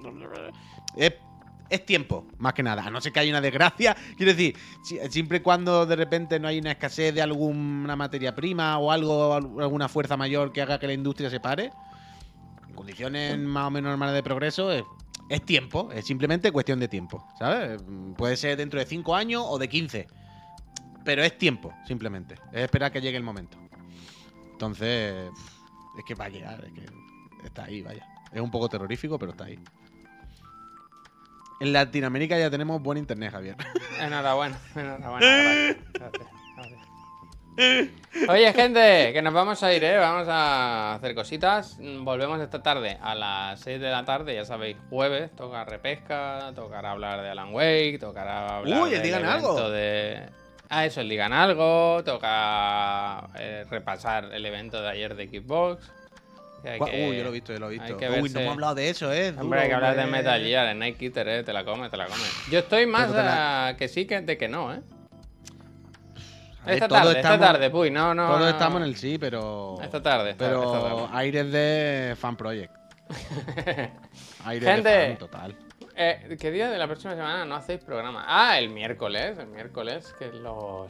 y- Es, es tiempo, más que nada. A no ser que haya una desgracia. Quiero decir, si- siempre y cuando de repente no hay una escasez de alguna materia prima o algo, al- alguna fuerza mayor que haga que la industria se pare, en condiciones más o menos normales de progreso, es, es tiempo. Es simplemente cuestión de tiempo, ¿sabes? Puede ser dentro de cinco años o de quince. Pero es tiempo, simplemente. Es esperar que llegue el momento. Entonces, es que va a llegar, es que está ahí, vaya. Es un poco terrorífico, pero está ahí. En Latinoamérica ya tenemos buen internet, Javier.
Enhorabuena, enhorabuena. Gracias, gracias, gracias. Oye, gente, que nos vamos a ir, ¿eh? Vamos a hacer cositas. Volvemos esta tarde a las seis de la tarde, ya sabéis, jueves. Toca repesca, tocará hablar de Alan Wake, tocará hablar
Uy, el
del
Digan
evento
Algo.
de... Ah, eso, el Digan Algo. Toca eh, repasar el evento de ayer de Xbox. Que hay
Gua-
que-
Uy, yo lo he visto, yo lo he
hay
visto.
que
Uy, no
verse-
hemos hablado de eso, ¿eh?
Hombre, hay que
Duro,
hablar de
hombre.
Metal Gear, el Night Eater, eh, te la comes, te la comes. Yo estoy más
Pero te la-
a que sí que de que no, eh.
A ver,
Esta
todos
tarde, esta
estamos-
tarde, puy, no, no.
Todos
no.
estamos en el sí, pero.
Esta tarde, esta-
Pero
esta tarde.
aires de fan project. Aires
Gente.
de fan total.
Eh, ¿Qué día de la próxima semana no hacéis programa? Ah, el miércoles, el miércoles, que los.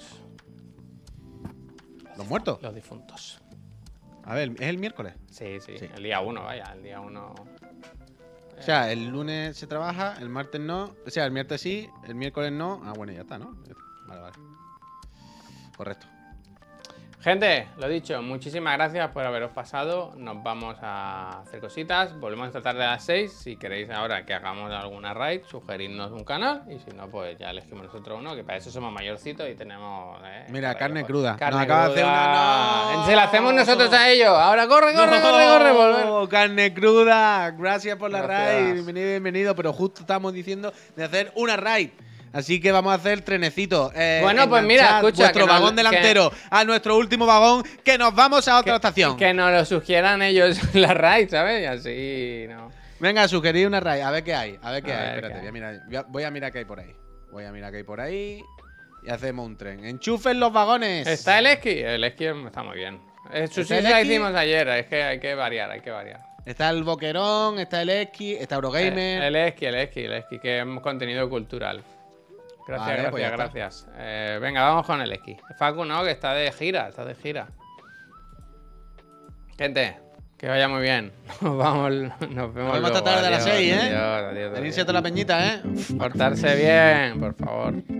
¿Los muertos?
Los difuntos.
A ver, ¿es el miércoles?
Sí, sí,
Sí.
el día uno, vaya, el día uno.
O sea, el lunes se trabaja, el martes no. O sea, el miércoles sí, el miércoles no. Ah, bueno, ya está, ¿no? Vale, vale. Correcto.
Gente, lo dicho, muchísimas gracias por haberos pasado. Nos vamos a hacer cositas. Volvemos esta tarde a las seis. Si queréis ahora que hagamos alguna raid, sugeridnos un canal. Y si no, pues ya elegimos nosotros uno, que para eso somos mayorcitos y tenemos. eh,
Mira,
para
carne
que-
cruda.
Carne
Nos acaba de hacer
cruda.
una- ¡No!
Se la hacemos nosotros a ellos. Ahora corre, corre, corre, corre, volver.
¡Oh, carne cruda! Gracias por la
Gracias.
raid. Bienvenido, bienvenido. Pero justo estamos diciendo de hacer una raid. Así que vamos a hacer trenecito. Eh,
Bueno, pues mira,
enganchad
escucha,
vuestro
que nos-
vagón delantero a nuestro último vagón, que nos vamos a otra estación.
Que nos lo sugieran ellos en la raid, ¿sabes? Y así, no.
Venga, sugerir una raid. A ver qué hay. A ver qué
A
hay.
ver
Espérate,
qué
voy a,
hay.
mirar, voy a- voy a mirar qué hay por ahí. Voy a mirar qué hay por ahí. Y hacemos un tren. ¡Enchufen los vagones!
¿Está el esquí? El esquí está muy bien. Eh, Su
¿Está el
sí la
esquí?
hicimos ayer, es que hay que variar, hay que variar.
Está el Boquerón, está el Esqui, está Eurogamer.
Eh, El esquí, el esquí, el esquí, que es contenido cultural. Gracias,
Vale,
gracias,
pues ya está.
gracias. Eh, venga, vamos con el esquí. Facu, no, que está de gira, está de gira. Gente, que vaya muy bien. Nos vamos, nos vemos.
Nos vemos
luego.
esta tarde a las
Adiós,
seis, ¿eh?
Adiós, adiós,
Venirse a
adiós.
toda la peñita, ¿eh?
Portarse bien, por favor.